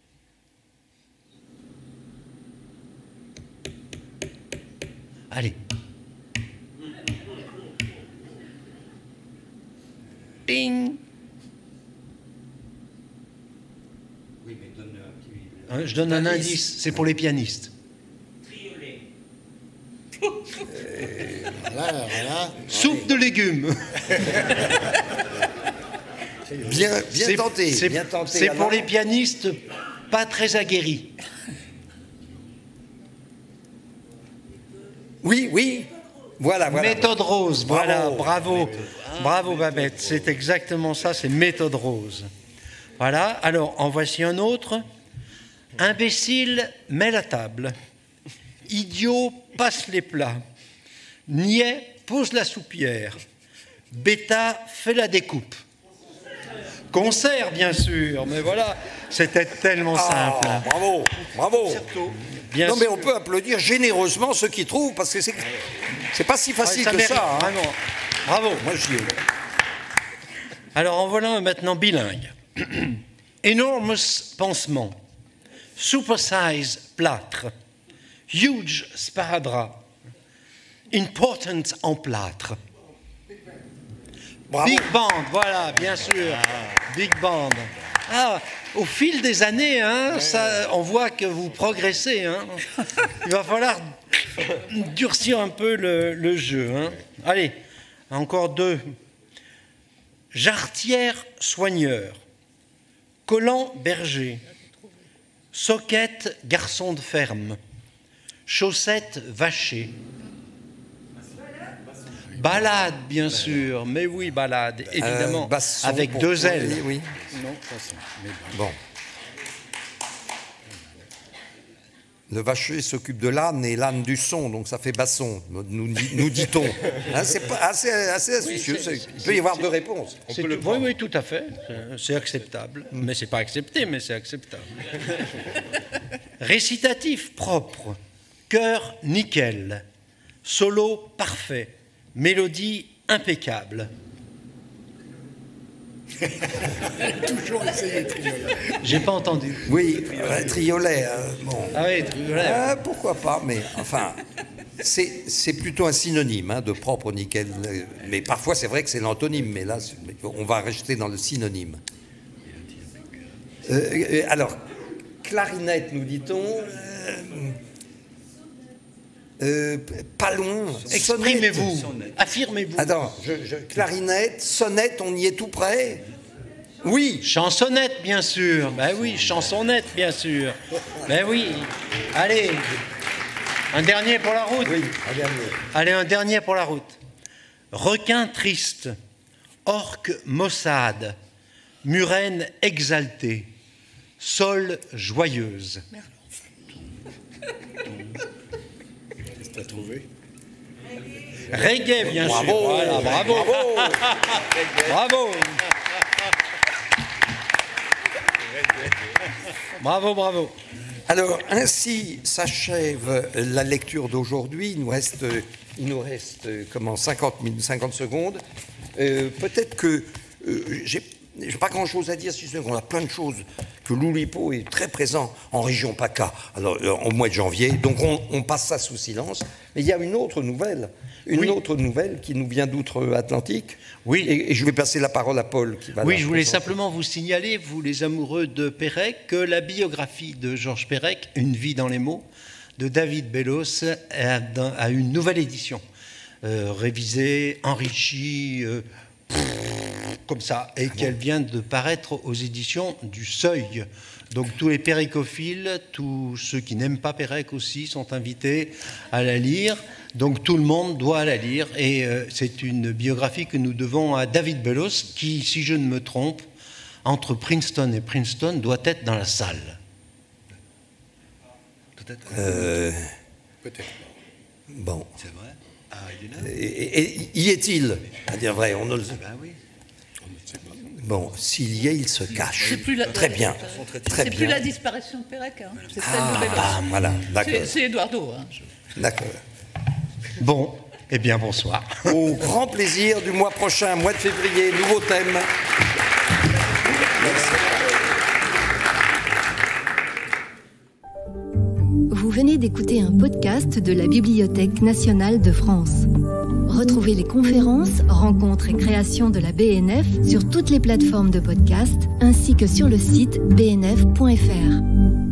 Allez. Ding. Oui, mais donne un petit... Hein, je donne un indice, c'est pour les pianistes. Euh, voilà, voilà. Soupe de légumes. Bien, bien tenté. C'est, bien tenté, c'est pour alors. les pianistes pas très aguerris. Oui, oui. Voilà, voilà. Méthode rose, voilà, Bravo. bravo. Bravo Babette, c'est exactement ça, c'est méthode rose. Voilà, alors en voici un autre. Imbécile, met la table. Idiot, passe les plats. Niais, pose la soupière. Bêta, fait la découpe. Concert, bien sûr, mais voilà, c'était tellement simple. Ah, bravo, bravo. Bien non, sûr. mais on peut applaudir généreusement ceux qui trouvent, parce que c'est, c'est pas si facile Ouais, ça que mérite, ça. Hein. vraiment. Bravo. Moi, j'y ai. Alors, en voilà un maintenant bilingue. Enormous pansement. Super-size plâtre. Huge sparadrap. Important en plâtre. Bravo. Big band, voilà, bien sûr. Big band. Ah, au fil des années, hein, ça, on voit que vous progressez. Hein. Il va falloir durcir un peu le, le jeu. Hein. Allez, encore deux. Jarretière soigneur. Collant berger. Soquette garçon de ferme. Chaussette vachée. Balade, bien sûr, mais oui, balade, évidemment, Euh, basson avec pour- deux ailes. Oui, oui. Non, façon. Mais bon. Bon. Le vacher s'occupe de l'âne et l'âne du son, donc ça fait basson, nous, nous dit-on. Hein, c'est pas assez, assez astucieux. Oui, c'est- c'est- il peut y avoir deux réponses. C'est tout- oui, oui, tout à fait. C'est- C'est acceptable. Mais c'est pas accepté, mais c'est acceptable. Récitatif propre. Chœur nickel. Solo parfait. Mélodie impeccable. Toujours essayer de trioler. J'ai pas entendu. Oui, euh, triolet. euh, bon. Ah oui, triolet. Ah, pourquoi pas, mais enfin, c'est, c'est plutôt un synonyme hein, de propre nickel. Mais parfois, c'est vrai que c'est l'antonyme, mais là, c'est- on va rester dans le synonyme. Euh, euh, alors, clarinette, nous dit-on. euh, euh, pas loin. Exprimez-vous. Sonnette. Affirmez-vous. Attends, je, je- clarinette, sonnette, on y est tout près. Oui. Chansonnette, bien sûr. Ben oui, chansonnette, bien sûr. Ben oui. Allez. Un dernier pour la route. Oui, un dernier. Allez, un dernier pour la route. Requin triste. Orque maussade. Murène exaltée. Sol joyeuse. T'as trouvé? Reggae, bien Bravo. sûr. Voilà, bravo. Bravo. Bravo. Bravo, bravo. Alors, ainsi s'achève la lecture d'aujourd'hui. Il nous reste, il nous reste comment, cinquante minutes, cinquante secondes. Euh, peut-être que euh, j'ai, j'ai pas grand-chose à dire, si on a plein de choses, que l'Oulipo est très présent en région PACA, alors, au mois de janvier, donc on, on passe ça sous silence. Mais il y a une autre nouvelle, une oui. autre nouvelle qui nous vient d'outre-Atlantique. Oui. Et, et je vais passer la parole à Paul. Qui va oui, je voulais simplement vous signaler, vous les amoureux de Pérec, que la biographie de Georges Perec, Une vie dans les mots, de David Bellos, a, a une nouvelle édition. Euh, révisée, enrichie, euh, comme ça, et qu'elle vient de paraître aux éditions du Seuil. Donc tous les pérécophiles, tous ceux qui n'aiment pas Pérec aussi, sont invités à la lire. Donc tout le monde doit la lire, et euh, c'est une biographie que nous devons à David Bellos, qui, si je ne me trompe, entre Princeton et Princeton, doit être dans la salle. Peut-être. Euh, Peut-être. Bon. C'est vrai. Ah, il est là. Et, et, et y est-il? À dire vrai, on ne le sait pas. Oui. Bon, s'il y est, il se cache. C'est plus la, très bien. Très c'est bien. plus la disparition de Pérec. Hein. C'est celle ah, de Bellos. Ah, voilà, d'accord. C'est, c'est Eduardo. Hein. Je... D'accord. Bon, eh bien, bonsoir. Au grand plaisir du mois prochain, mois de février, nouveau thème. Merci. Vous venez d'écouter un podcast de la Bibliothèque nationale de France. Retrouvez les conférences, rencontres et créations de la B N F sur toutes les plateformes de podcast ainsi que sur le site b n f point f r.